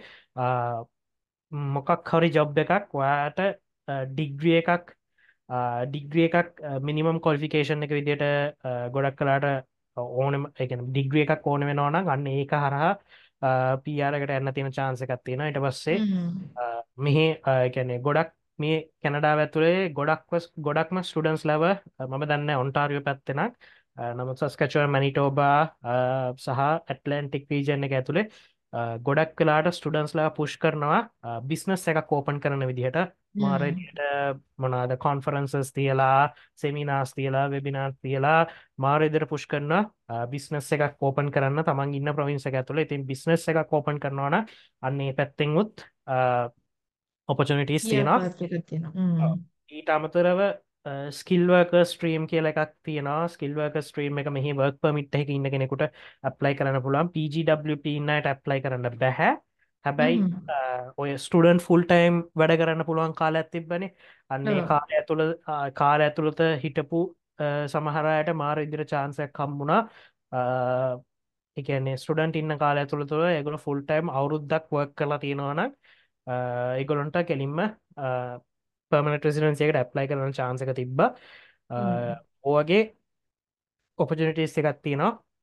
මොකක් හරි ජොබ් එකක් ඔයාට ඩිග්්‍රිය එකක් ඩිග්‍රිය එකක් මිනිමම් කොල්ෆිකේෂන් එක විදියට ගොඩක් කලාට ඕනම එක ඩිග්‍රිය එකක් ඕන වෙනවාන ගන්න ඒක හරහා පියාරකට එන්න තියෙන චාන්ස එකක් තියෙන ඉට පස්සේ හ්ම්. මෙහි එකැනෙ ගොඩක් මේ කැනඩා ඇතුළේ ගොඩක් ගොඩක්ම ස්ටඩන්ස් ලව මම දන්න ඔන්ටාරියෝ පැත්තෙනක් නමුත් සස්කචුව මැනිටෝබා සහ ඇටලන්ටික් වීජන් එක ඇතුළේ ගොඩක් කලාට ස්ටඩන්ස්ලා පුෂ් කරනවා බිස්නස් එක කෝපන් කරන විදිහට හ්ම්. මාරදියට මොනාද කොන්ෆරන්සස් තියලා සෙමිනාස් තියලා වෙබිනාත් තියලා මාරෙදර පුෂ් කරන බිස්නස් එකක් කෝපන් කරන්න තමන් ඉන්න ප්‍රවින්ස එක ඇතුළ ඉතින් බිස්නස් එක කෝපන් කරනවාන අන්නේ පැත්තෙන්ුත් ඔපචනිටස් තියෙනවා ව්‍යාපාරයක් තියෙනවා. හ්ම්. ඊට අමතරව ස්කිල්වර්ක ස්ට්‍රීම් කියල එකක් තියෙන ස්කිල්වර්ක ස්ට්‍රීම් එක මෙහි වර්ක් පමිට් එක ඉන්න කෙනෙකුට ඇප්ලයි කරන්න පුළුවන් පිජඩ ඉන්නට ඇප්ලයි කරන්න බැහැ හැබැයි හ්ම්. ඔය ස්ටඩන් ෆුල් ටයිම් වැඩ කරන්න පුළුවන් කාල ඇතිබන අන්නේ ඔව්. කාල ඇතුළ කාල ඇතුළත හිටපු සමහරයට මාර ඉදිර චාන්සයක් කම්බුණා එකන්නේ ස්ටඩන්ට ඉන්න කාල ඇතුළ තුළ එගුල ෆුල් ටයිම් අවුරුද්දක් වක් කරලා තියෙනවන ඒගොලොන්ට කෙලින්ම පර්මනට රසිඩන්සියකට ඇප්ලයි කරන චාන්සක තිබ්බ හ්ම්. ඕගේ ඔපචනිටස් එකත් තියෙනවා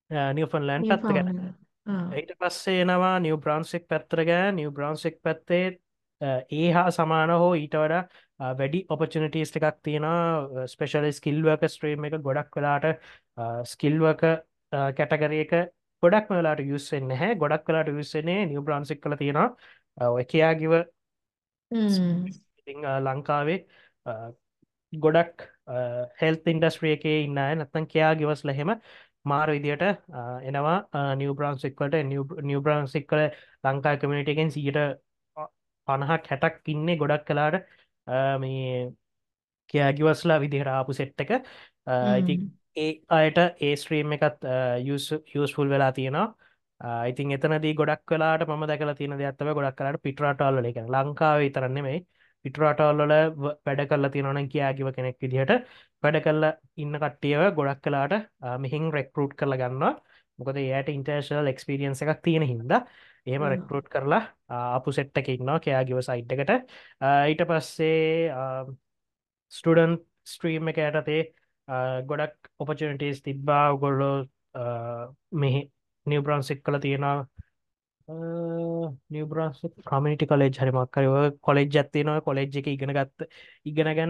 නිවෆන්ලෑන්ඩ් පැත්ත ගැන. නිව්ෆවුන්ඩ්ලන්ඩ්. ආ. ඊට පස්සේ එනවා නිව් බ්‍රාන්සික් පැත්තර ගැන. නිව් බ්‍රාන්සික් පැත්තේ ඒ හා සමාන හෝ ඊට වඩා අ, වැඩි ඔපචනිටස් එකක් තියෙනවා. ස්පෙශල ස්කිල්වක ස්ට්‍රීම් එක ගොඩක් වෙලාට ස්කිල්වක කැටගරක ගොඩක් වෙලාට යුස්සෙන් හැ ගොඩක් වෙලාට යුස්සනේ නිව් බ්‍රාන්සික් කල තියෙනවා එකයාගිව හ්ම්. ඉතිං ලංකාවේ අ, ගොඩක් හෙල් ඉන්ඩස්ට්‍රිය එක ඉන්න නැත්තන් කයා ගිවස් ලහෙම මාර විදියට අ, එනවා නිව බ්‍රන්සික්වට නිව බ්‍රන්සික් කල ලංකා කමිනිටගෙන් සීට පණහක් හැටක් ඉන්නේ ගොඩක් කලාට මේ කෑගිවස්ලා විදිහට ආපු සෙට් එක ඉති හ්ම්. ඒ අයට ඒ ස්ත්‍රීම් එකත් යස්ෆුල් වෙලා තියෙනවා ඉතින් එතනදී ගොඩක් කලාට ම දැකල තියන දෙයක්ත්තව ගොඩක් කලාට පිටරටල්ල එක ලංකාව විතරන්නේ මේ පිටරටල්ල වැඩ කල්ල තියෙනවන කියාගිව කෙනෙක් විදිහට වැඩ කල්ල ඉන්න කට්ටියව ගොඩක් කලාට මෙහින් රෙක්රූට් කරල ගන්න මොකද ඒයට ඉන්ටර්ශල් එක්ස්පිරියන්ස එකක් තියෙන හිද ඒම ඔව්. රෙක්රූට් කරලා අපපු සෙට්ට එකක්නවා කයාගිව සයිට්කට ඊට පස්සේ ස්ටඩන් ස්ට්‍රීම් එක යටතේ ගොඩක් ඔපචනටස් තිබ්බා ගොල්ලෝ මෙහි නිව බ්‍රන්සික් කල තියෙනවා නිවබ්‍රන්ස් කමිටි කොලෙජ් හරිමක්කරව කොලෙජ් ඇත්තිනවා කොලෙජ් එක ඉගෙන ගත්ත ඉගෙන ගැන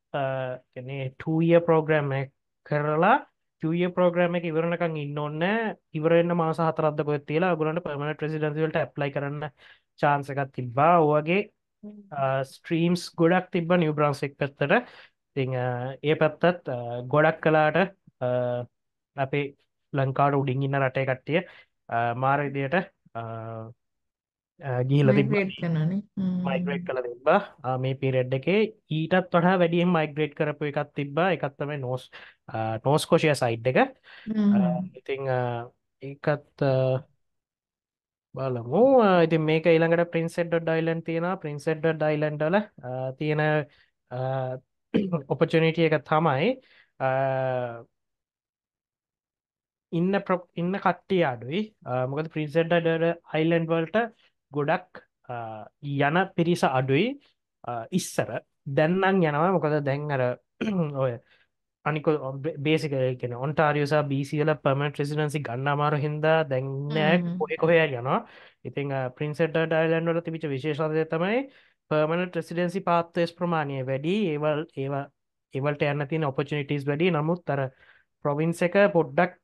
ටය පෝග්‍රම් කරලා ටිය පෝග්‍රම එක ඉවරණකං ඉන්න ඔන්න ඉවරන්න මාස හතරද කොත්තිලා ගුලන්ට පමණ ප්‍රසිඩන්සිවලට ඇප්ලයි කරන්න චාන්සකත් තිබ්බා ඕගේ ස්ට්‍රීම්ස් ගොඩක් තිබ නිව බ්‍රන්සික් පැත්තට ති ඒ පැත්තත් ගොඩක් කලාට අපේ ලංකාඩ උඩින් ඉන්න රටේ කට්ටිය මාර විදියට ගීල තිබ මයිග්‍රේට් කරනනේ. මයිග්‍රේට් හ්ම්. කළ තිබා මේ පිරෙඩ් එක ඊටත් වඩා වැඩියෙන් මයිග්‍රේට් කරපු එකත් තිබා එකත්තම නෝස් නෝස්කෝෂය සයිඩ් එක හ්ම්. ඉතිං ඒකත් බලමු ඉති මේක ඊළඟට පින්සෙඩ් ඩයිලන් තියෙන පින්සෙඩ් ඩයිලන්ඩල තියෙන ඔපචනිටිය එක තමයි ඉන්න ප්‍ර ඉන්න කට්ටිය අඩුයි මොකද ප්‍රින්සෙඩ්ඩ අයිලන්ඩ් වල්ට ගොඩක් යන පිරිස අඩුයි ඉස්සර දැන්නන් යනවා මොකද දැන් අර ඔය අනික බේසික කෙන ඔන්ටාරියසා බීසිල පමට රෙසිඩන්සි ගන්න අමාර හින්දා දැන්නෑ හ්ම්. කොහෙ කොහය යනවා ඉතිං ප්‍රින්සෙට ඩයිලන්ඩ වල තිබිච විශේෂදය තමයි පර්මණට රෙසිඩන්සි පාත්තස් ප්‍රමාණය වැඩි ඒවල් ඒවා ඒවල්ට යන්න තින ඔපචනිටස් වැඩි නමුත් අර ප්‍රොවින්ස එක පොඩ්ඩක්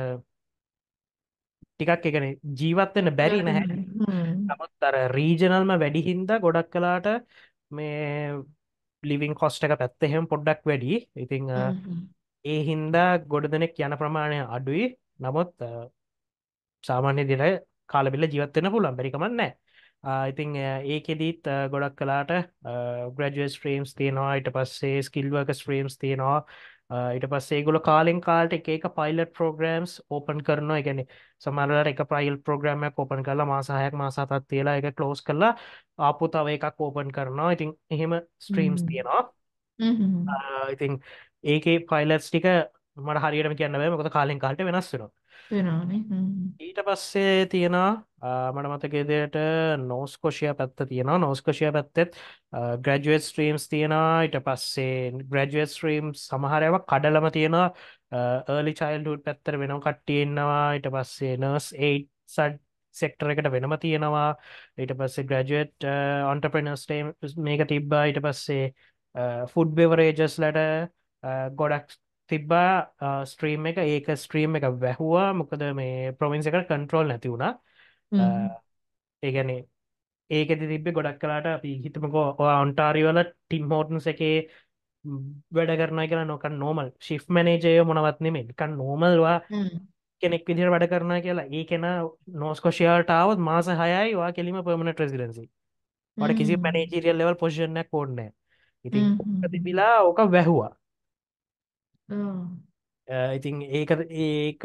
ටිකක් එකන ජීවත්වන්න බැරි නැහැ හ්ම්. නමුත් අර රීජනල්ම වැඩිහින්ද ගොඩක් කලාට මේ ලිවිං කොස්ට එක පැත්තහෙම පොඩ්ඩක් වැඩි ඉතිං හ්ම්. ඒ හින්දා ගොඩ දෙනෙක් යන ප්‍රමාණය අඩුයි නමුත් සාමාන්‍ය දිල කාලබිල්ල ජීවත්වෙන පුළන් බැරිකමන්නෑ ඉතිං ඒකෙදීත් ගොඩක් කලාට ග්‍රජුව ස්ට්‍රීම්ස් තියෙනවා ඊට පස්සේ ස්කිල්වක ස්ට්‍රීම්ස් තියෙනවා ඊට පස්සේ ගොල කාලෙන් කාල්ට එක පයිලට් ප්‍රෝග්‍රම්ස් ඕපන් කරනවා ගැන සමරට එක ප්‍රයිල් ප්‍රෝග්‍රම ඕපන් කරලා මාසාහයක් මාසාතත් තියලා එක කලෝස් කරලා ආපු තව එකක් ඕපන් කරනවා ඉතින් එහෙම ස්ට්‍රීම්ස් හ්ම්. තියෙනවා හ්ම්. ඉතින් ඒක පයිලට්ස් ටික මට හරියටම කියන්න බෑ මොකද කාලෙන් කාලට වෙනස් වෙනවා වෙනවානේ. හ්ම්. ඊට පස්සේ තියෙනවා මට මතකේදයට නෝස්කොෂය පැත්ත තියෙනවා නෝස්කොෂය පැත්තෙත් ග්‍රජුවට් ස්ට්‍රීම්ස් තියෙනවා ඊට පස්සේ ග්‍රජුවට් ස්ට්‍රීම් සමහරයක් කඩලම තියෙනවා ඒලි චයිල්ඩුඩ් පැත්තර වෙනම් කට්ටියෙන්නවා ඊට පස්සේ නර්ස් ඒයි සඩ් සෙක්ටර එකට වෙනම තියෙනවා ඊට පස්සේ ග්‍රජුවට් ඔන්ටපනස්ටේම් මේක තිබ්බා ඊට පස්සේ ෆුඩ් බෙවරේජස් ලට ගොඩක් තිබ්බා ස්ට්‍රීම් එක ඒක ස්ට්‍රීම් එක වැැහවා මොකද මේ ප්‍රවින්ස එකට කන්ට්‍රෝල් නැති වුණා හ්ම්. ඒගැන ඒකෙති තිබේ ගොඩක් කලාට අපි හිතමකෝ ඔන්ටාරිවල ටිම් හෝටන්ස එකේ වැඩ කරන කියලා නොක නෝමල් ශිෆ් මනේජය මොනවත් නෙමේ කන් නෝමල්වා හ්ම්. කෙනෙක් විදිර වැඩ කරන කියලා ඒ කෙන නෝස්කොෂයාල්ටාවත් මාස හයයිවා කෙලිම පර්මණට රෙසිඩන්සි වට කිසි හ්ම්. පැනේජීරියල් ලෙවල් පොෂණයක් ඕන්න ඉතින් හ්ම්. තිබිලා ඕක වැැහවා ආ. ඉතින් ඒක ඒක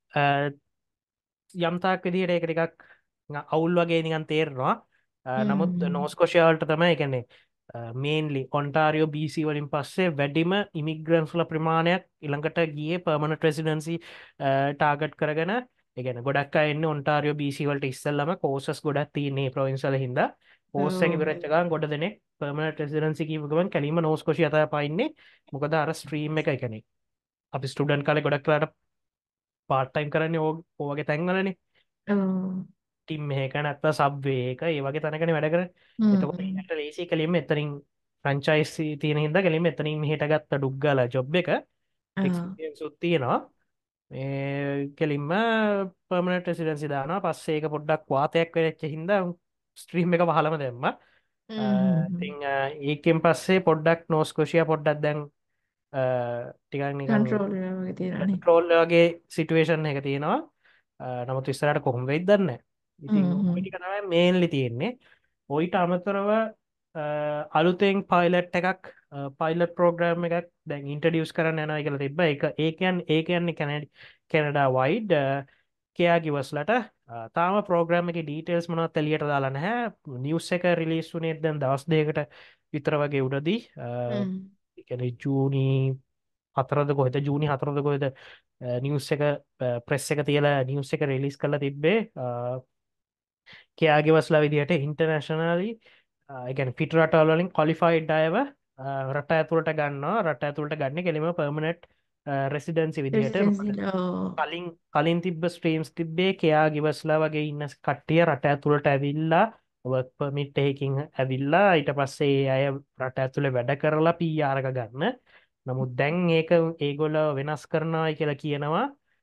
යම්තාක් විදිහට ඒක ටිකක් අවුල් වගේ නිකන් තේරවා නමුත් හ්ම්. නෝස්කොෂයාල්ට තමයි එකන්නේ මේන්ලි ඔන්ටාරියෝ බීසි වලින් පස්සේ වැඩිම ඉමිග්‍රන්ස්ල ප්‍රමාණයක් ඉළඟට ගිය පර්මණ ට්‍රෙසිඩන්සි ටාගට් කරගෙන එකන ගොඩක් එන්න ඔන්ටාරියෝ බීසිවලට ඉස්සල්ලම කෝසස් ගොඩක් තියන්නේ ප්‍රවින්සල හිද පෝස්සැකි ඔව්. විරච්චකන් ගොඩ දෙනෙ පර්මණ ටෙසිඩන්සි කිවගමන් කැලීම නෝස්කොෂි අත පයින්නේ මොකද අර ස්ට්‍රීම් එක එකනෙ අපි ස්ටඩන් කාල ගොඩක් කලාට පාට්ටයිම් කරන්නේ ඕ ඕගේ තැන්වලනේ ඔව්. ටිම් මේක නැත්ත සබ්වේ එක ඒ වගේ තැනකන වැඩ කර එතකොට හ්ම්. ට ලේසි කලින්ම එතරින් ප්‍රංචයිසි තියෙන හිද කලින්ම එතනින් හිට ගත්ත ඩුක්ගල ජොබ් එක ඔව්. එක්ස්පිරියන් සුත්තියෙනවා මේ කෙලින්ම පර්මණට රෙසිඩන්සි දාන පස්සේ එක පොඩ්ඩක් වාතයක් වෙච්ච හිද ස්ට්‍රීම් එක පහලම දෙම ති හ්ම්. ඒකෙන් පස්සේ පොඩ්ඩක් නෝස්කෝෂය පොඩ්ඩක් දැන් ටිකක් නිකං කන්ට්‍රෝල් වගේ තියෙනනේ. ට්‍රෝල් වගේ සිටුවේෂන් එක තියෙනවා නමුත් විස්සරට කොහොම වෙයි දන්න ඉතින් හ්ම්. ඔටික තමයි මේන්ලි තියෙන්නේ ඔයිට අමතරව අලුතෙන් පයිලට් එකක් පයිලට් පෝග්‍රම් එකක් දැන් ඉන්ටඩියස් කරන්න යන කියල තිබ එක ඒකයන් ඒ කියන්නේ කැනඩ කැනඩා වයිඩ් කයා ගිවස්ලට තාම පෝග්‍රම එක ඩීටේල්ස් මනත් එලියට දාලා නැහැ නිවස් එක රිලිස් වනේ දැන් දවස් දෙකට විතර වගේ උඩදී හ්ම්. එකන ජූනී හතරද කොහෙත ජූනි හතරද කොහෙද නිවස් එක ප්‍රෙස් එක තියලා නිවස් එක රෙලිස් කල තිබ්බේ කයාගෙවස්ලා විදිහට ඉන්ටර්නශනලි එකන් පිටරටවලින් කොලිෆයිඩ් අයව රට ඇතුළට ගන්න රට ඇතුළට ගන්න කෙලීම පර්මණට් රෙසිඩන්සි විදිහට මොකද රෙසිඩෙන්සිලා ඔව්. කලින් කලින් තිබ ස්ට්‍රීම්ස් තිබ්බේ කයා ගිවස්ලා වගේ ඉන්න කට්ටිය රට ඇතුළට ඇවිල්ලා පමිට් එහකින් ඇවිල්ලා ඊට පස්සේ අය රට ඇතුළේ වැඩ කරලා පීආරක ගන්න නමුත් දැන් ඒක ඒගොල වෙනස් කරනයි කියලා කියනවා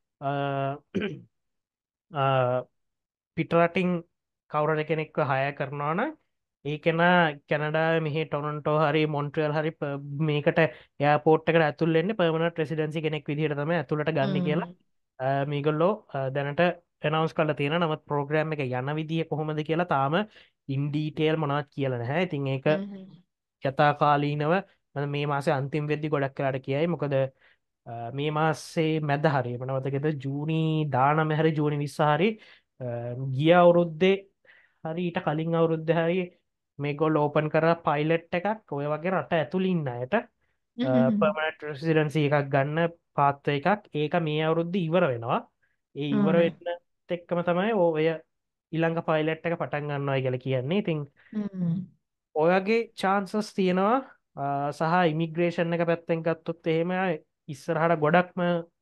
පිටරටින් කවුරණ කෙනෙක්ව හය කරනවාන ඒකෙන කැනඩා මෙහ ටොනන්ටෝ හරි මොන්ට්‍රල් හරි මේකට පෝට්ක ඇතුල්ලෙන්න පමනට රෙසිඩන්සි කෙනෙක් විදිහට තම ඇතුළට ගන්න කියලා හ්ම්. මේගොල්ලෝ දැනට එනවස් කල තියෙන නමත් ප්‍රෝග්‍රම් එක යන විදිිය කොහොමද කියලා තාම ඉන්ඩීටේල් මොනාත් කියලන හැ ඉතින් ඒක හ්ම්. යතා කාලීනව මේ මාස අන්තිම් වෙද්දි ගොඩක් කලාට කියයි මොකද මේ මාසේ මැද හරි මනවතකෙද ජූනී දාන මෙහරි ජූනි විස්සාහරි ගිය අවුරුද්දේ හරි ඊට කලින් අවුරුද්ධ හරි මේගොල් ඕපන් කර පයිලට් එකක් ඔය වගේ රට ඇතුළින්න අයට හ්ම්. පමට රසිඩන්සි එකක් ගන්න පාත්ත එකක් ඒක මේ අවුරුද්ධ ඉවර වෙනවා ඒ ඉවර ඕනේ. වෙන්න එක්කම තමයි ඔය ඉළඟ පයිලට් එක පටන් ගන්නවා කියල කියන්නේ ඉතින් හ්ම්. ඔයගේ චාන්සස් තියෙනවා සහ ඉමිග්‍රේෂන් එක පැත්තෙන් ගත්තොත් එහෙම ඉස්සරහට ගොඩක්ම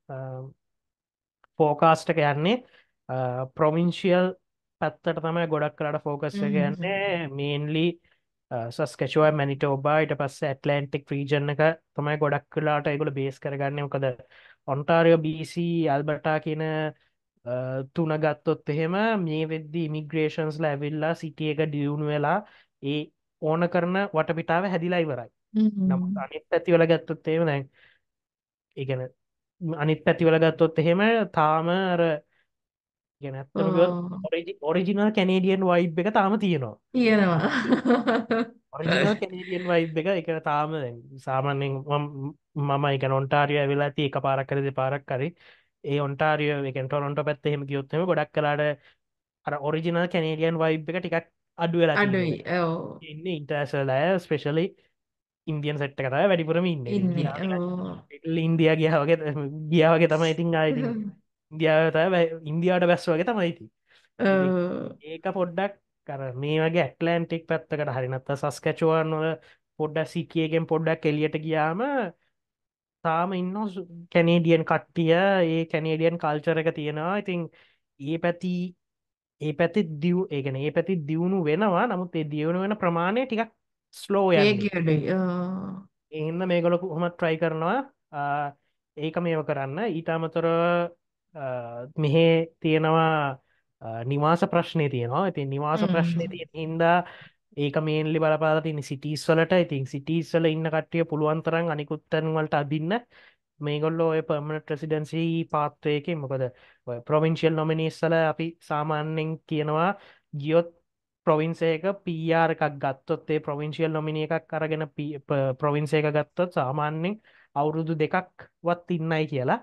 ෆෝකාස්ටක යන්නේ ප්‍රොවින්ශියල් පැත්තට තමයි ගොඩක් කලට ෆෝකස් එක හ්ම්. යන්නේ මේන්ලි සස්කචුව මැනිට ඔබායිට පස්ස ඇටලන්ටික් ්‍රීජන එක තමයි ගොඩක් කලාට එගොල බේස් කරගන්න මොකද ඔන්ටාරියෝ බීසි අල්බටා කියන තුන ගත්තොත් එහෙම මේ වෙද්දි ඉමිග්‍රේෂන්ස් ලැවිල්ලා සිටිය එක ඩියුණු වෙලා ඒ ඕන කරන වටපිටාව හැදිලා ඉවරයි නමුත් හ්ම්. අනිත් පැතිවල ගත්තොත් එහෙම දැන් ඒගැන අනිත් පැතිවල ගත්තොත් එහෙම තාමර ගැන ඕ. ඇත්තමක ඔරිජිනල් කැනේඩියන් වයිබ් එක තාම තියෙනවා තියෙනවා. ඔරිජිනල් කැනේඩියන් වයිබ් එක එක තාම දැන් සාමාන්‍යෙන් මම එක ඔන්ටාරිය වෙලා ති එක පාරක් කරද පාරක් කරි ඒ ඔන්ටාරිය එක ටොරොන්ට පැත් එහෙම ගයොත්ම ගොඩක් කලාට අර ඔරිජිනල් කැනේඩියන් වයිබ් එක ටිකක් අඩු වෙලා අඩුයි. තින්නේ ඔව්. ඉන්න ඉන්ටර්සලය ස්පෙශලි ඉන්දියන් සට් කතයි වැඩිපුරම ඉන්න ඉන්නේ. ඉන්දියාව ඔව්. ඉන්දයා ගියාවගේ ගියාවගේ තමයි ඉතින් ආයිතින් ඉන්දියාවතයි ඉන්දයාට බැස් වගේ තමයිති ඉති ඔව්. ඒක පොඩ්ඩක් කර මේ වගේ ඇක්ලන්ටික් පැත්තකට හරිනත්ත සස්කැචුවන් නොල පොඩ්ඩක් සිටියගෙන් පොඩ්ඩක් එලියට ගියාම තාම ඉන්න කැනේඩියන් කට්ටිය ඒ කැනේඩියන් කල්චර එක තියෙනවා ඉතින් ඒ පැති ඒ පැති දිය් ඒගන ඒ පැති දියුණු වෙනවා නමුත් ඒ දියුණු වෙන ප්‍රමාණය ටිකක් ස්ලෝ යන්නේ වේගය අඩුයි. ඔව්. එන්න මේගොලො හොම ට්‍රයි කරනවා ඒක මේව කරන්න ඊට අමතොර මෙහෙ තියෙනවා නිවාස ප්‍රශ්නය තියෙනවා ඉතින් නිවාස ප්‍රශ්නය හ්ම්. තියෙන හින්දා ඒක මේන්ලි බලපාල තින සිටිස් වලට ඉතින් සිටිස්වල ඉන්න කට්ටිය පුළුවන්තරන් අනිකුත්තන්වලට අදින්න මේගොල්ලෝ ඔය පර්මණට ප්‍රසිඩන්සි පාත්වයකින් මොකද ප්‍රවිංශල් නොමිනිස්සල අපි සාමාන්‍යෙන් කියනවා ගියොත් ප්‍රවින්සේක පීආර් එකක් ගත්තොත්තේ ප්‍රවිංශියල් නොමිනිය එකක් අරගෙන ප්‍රවින්සේ එක ගත්තොත් සාමාන්‍යෙන් අවුරුදු දෙකක් වත් ඉන්නයි කියලා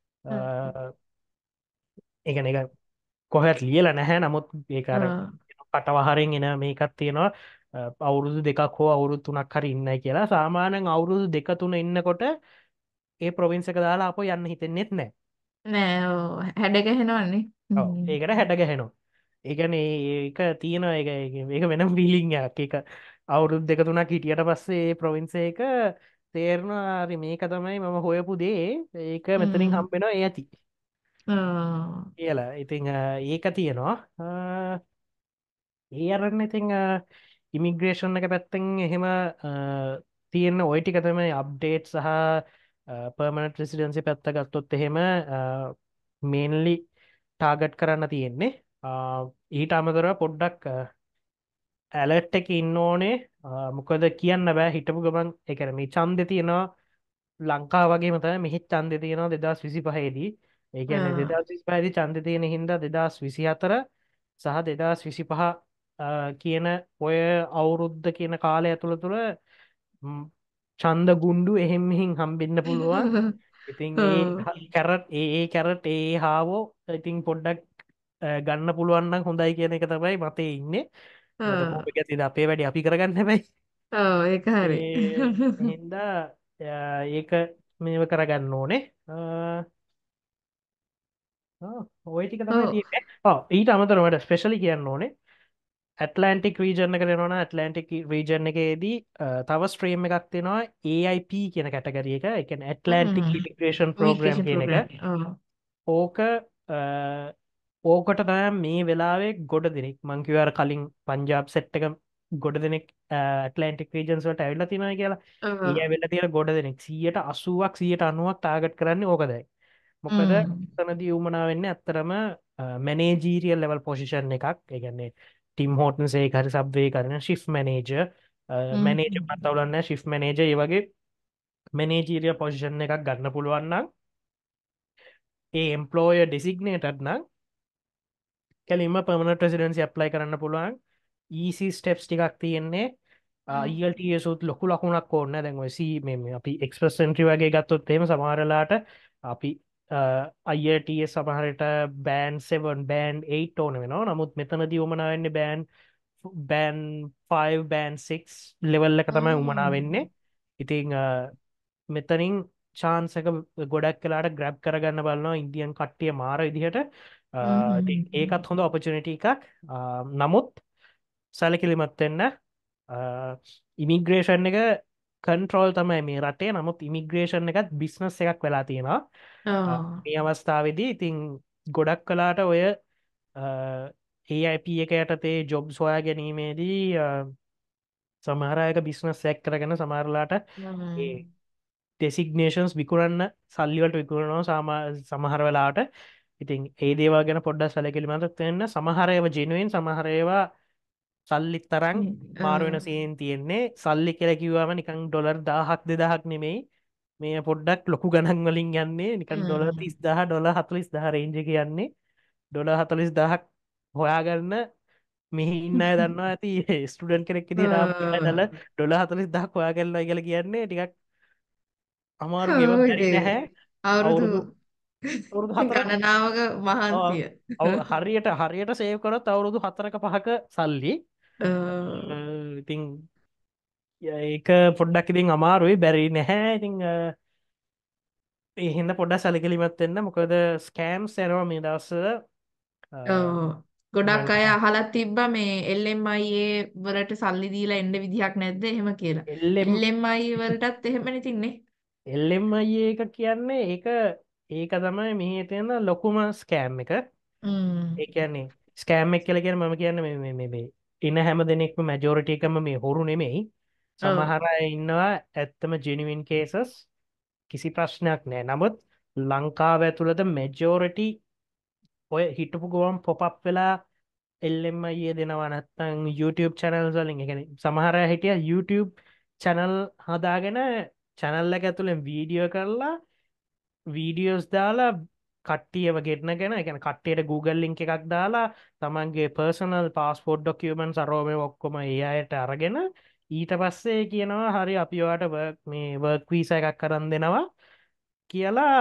ඒගන එක කොහැත් ලියල නැහැ නමුත් ඒකර ඔව්. පටවහරෙන් එන මේකත් තියෙනවා අවුරුදු දෙකක් හෝ අවුරුත් තුනක් හරි ඉන්නයි කියලා සාමානයෙන් අවුරුදු දෙක තුන ඉන්නකොට ඒ ප්‍රවින්ස එක දාලා අප යන්න හිතෙන්නෙත් නෑ නෑ ඕ හැඩගැහෙනවන්නේ. ඒකට හැටගැහෙනවා ඒකන ඒක තියෙන එක ඒක වෙනම් බිලිංයක් එක අවුරුද් දෙක තුනක් හිටියට පස්සේ ප්‍රවින්සේ එක තේරණාරි මේක තමයි මම හොයපු දේ ඒක මෙතනින් හම්බෙනවා ඒ ඇති ආ. කියලා ඉතිං අ, ඒක තියෙනවා අ, ඒ අරන්න ඉතිං ඉමිග්‍රේෂන් එක පැත්තෙන් එහෙම අ, තියෙන ඔය ටික තමයි අප්ඩේට් සහ පර්මනට රෙසිඩන්සි පැත්ත ගත්තොත් එහෙම මේන්ලි ටාගට් කරන්න තියෙන්නේ අ, ඊට අමතරව පොඩ්ඩක් ඇලට් එක ඉන්න ඕනේ අ, මොකද කියන්න බෑ හිටපු ගමන් එකන මේ චන්ද තියෙනවා ලංකා වගේ මත මෙහිත් චන්ද තියෙනවා දෙදස් විසි පහේදී ඒ කියන්නේ ආ. දෙදස් විසි පහේදී චන්ද තියෙන හින්දා දෙදස් විසි හතර සහ දෙදස් විසි පහ කියන ඔය අවුරුද්ධ කියන කාලය ඇතුළ තුළ චන්ද ගුන්්ඩු එහෙම මෙහින් හම්බෙන්න්න පුළුවන් ඉතින් ඒ ආ. කැරට් ඒ ඒ කැරට් ඒ හාවෝ ඉතින් පොඩ්ඩක් අ, ගන්න පුළුවන්න හොඳයි කියන එක තමයි මතේ ඉන්න මට කෝප ආ. ඇතිද අපේ වැඩි අපි කරගන්න හැබයි ඔව් ඒක හරි. ඒ හින්දා අ, ඒක මේව කරගන්න ඕනේ අ, ඔය ටික තමයි ඔව්. තියන්නේ ඊට අමතරමට ස්පෙශලි කියන්න ඕනේ ඇටලන්ටික් රීජන කරනවා ඇටලන්ටික් රීජන් එකේදී අ, තව ස්ට්‍රීම් එකක් තියෙනවා ඒ අයි පී කියන කැටගරිය එක එක ඇටලන්ටික් හ්ම්. ඉටිග්‍රේෂන් ප්‍රෝග්‍රම් ඉමිග්‍රේෂන් කියන එක ප්‍රෝග්‍රෑම්. ඔව්. ඕක අ, ඕකට තම මේ වෙලාවේ ගොඩ දෙනෙක් මංකිවර කලින් පංජාබ් සෙට්ක ගොඩ දෙනෙක් ඇටලන්ටික් රීජන්ස්වට ඇවිල්ල තිනයි කියලා ඔව්. ඒ වෙල්ල තියෙන ගොඩ දෙනෙක් සියට අසුවක් සියට අනුවක් ටාගට් කරන්නේ ඕකදයි මොකද හ්ම්. තනදී වුමනා වෙන්න ඇත්තරම මැනේජීරියල් ලෙවල් පොසිෂන් එකක් එකන්නේ ටිම් හෝටන් සේ හරි සබ්වේ කරන ශිෆ් මනේජ හ්ම්. මැනේජ පත්තවලන්න ශිෆ් මනේජ ඒ වගේ මැනේජීරිය පොසිෂන් එකක් ගන්න පුළුවන්නම් ඒ එම්පලෝය ඩෙසිගනේටත් නම් කැලින්ම පමනට ප්‍රසිඩන්සි අප්ලයි කරන්න පුළුවන් ඊසි ස්ටෙප්ස් ටිකක් තියෙන්නේ අයිල්ට සුත් ලොකු ලකුණක් ඕන්න දැන් සී මේ අපි එක්ස්ප්‍රසන්ට්‍රි වගේ ගත්තොත් එෙම සමහරලාට අපි අයිට සමහරට බෑන් සෙවන් බෑන් ඒට ඕන වෙන නමුත් මෙතන දියවමනාවෙන්න බෑන් බෑන් ෆයිව් බෑන් සික් ලෙවල්ල එක තමයි උමනා වෙන්නේ හ්ම්. ඉතිං අ, මෙතනින් චාන්සක ගොඩක් කලාට ග්‍රැබ් කරගන්න බලන්නවා ඉන්දියන් කට්ටිය මාර විදිහට අ, ඉතින් ඒකත් හ්ම්. හොඳ ඔපචනිට එකක් අ, නමුත් සැලකිලිමත්වෙන්න ඉමිග්‍රේෂන් එක කන්ට්‍රෝල් තමයි මේ රටේ නමුත් ඉමිග්‍රේෂන් එකත් බිස්නස් එකක් වෙලා තියෙනවා අ, ඔව්. මේ අවස්ථාවදී ඉතිං ගොඩක් කලාට ඔය ඒ අයිප එක යටතේ ජොබ් සොයා ගැනීමේදී අ, සමහරයක බිස්නස් සැක් කරගෙන සමරලාට ඒ හ්ම්. ටෙසිගනේෂන්ස් විකුරන්න සල්ලිවලට විකුරනවා සාම සමහර වෙලාට ඉතින් ඒ දේවා ගැන පොඩ්ඩ සැලකිලිමතත් වෙන්න සමහරයව ජනුවෙන් සමහරේවා සල්ලිත් තරන් මාරුවෙන ඔව්. සයෙන් තියෙන්නේ සල්ලි කෙරකිවම නිකං ඩොලර් දාහක් දෙදහක් නෙමෙයි මේ පොඩ්ඩක් ලොකු ගණන් වලින් යන්නේ නිකන් ඩොල හ්ම්. තිස් දහ ඩොල හතුලිස් දහ රේජ කියන්නේ ඩොල හතලිස් දහක් හොයාගන්න මෙහි ඉන්න අය දන්නවා ඇති ස්ටඩන් කෙනෙක් දිට දල ඔව්. ඩොල හතලිස් දහක් හොයා කරලා කියල කියන්නේ ටිකක් අමාරු ගෙව ඔව් බැරි ඉතින් නැහැ අවුරුදු අවුරුදු අවුරුදු හතරක් ගණනාවක ආ, මහන්සිය. අවු- හරියට හරියට සේව් කරත් අවුරුදු හතරක පහක සල්ලි අ, ඔව්. ඉතිං ඒක පොඩ්ඩක් ඉතින් අමාරුයි බැරි නැහැ ඉතිං එහින්ද පොඩ්ඩ සැලකිලිමත්වෙන්න මොකද ස්කෑම් සැරවා මේ දවස ඔව්. ගොඩක් අය මම අහලා තිබ්බා මේ එල් එම් ආයි ඒ වලට සල්ලි දීලා එන්න විදිහක් නැද්ද එහෙම කියලා. එල්ලෙම් එල් එම් ආයි වලටත් එහෙමනේ තින්නේ. එල්ලෙම් අයි එක කියන්නේ ඒක ඒක තමයි මෙහි තියෙන ලොකුම ස්කෑම් එක ඒ හ්ම්. කියන්නේ ස්කෑම් එක් කියල කියන මම කියන්න මේ මේ මේ ඉන්න හැම දෙනෙක්ම මැජෝරිට එකම මේ හොරු නෙමෙයි ඔව්. සමහර අය ඉන්නවා ඇත්තම ජෙනුවින් කේසස් කිසි ප්‍රශ්නයක් නෑ නමුත් ලංකාව ඇතුළද මැජෝරිටි ඔය හිටපු ගුවම් පොපප් වෙලා එල්ලෙම ඒ දෙනවා නැත්තං YouTube චැනල් වලින් එකන සමහර හිටිය YouTube චැනල් හදාගෙන චැනල්ල එක ඇතුළෙන් වීඩියෝ කරලා වීඩියෝස් දාලා කට්ටියව ගෙටන ගෙන එකන කට්ටයට Google ලිංක එකක් දාලා තමන්ගේ පර්සනල් පාස්පෝඩ් ඩොකියමන් සරෝම ඔක්කොම ඒ අයට අරගෙන ඊට පස්සේ කියනවා හරි අපිවාට මේ වර්ක් වීස එකක් කරන්න දෙනවා කියලා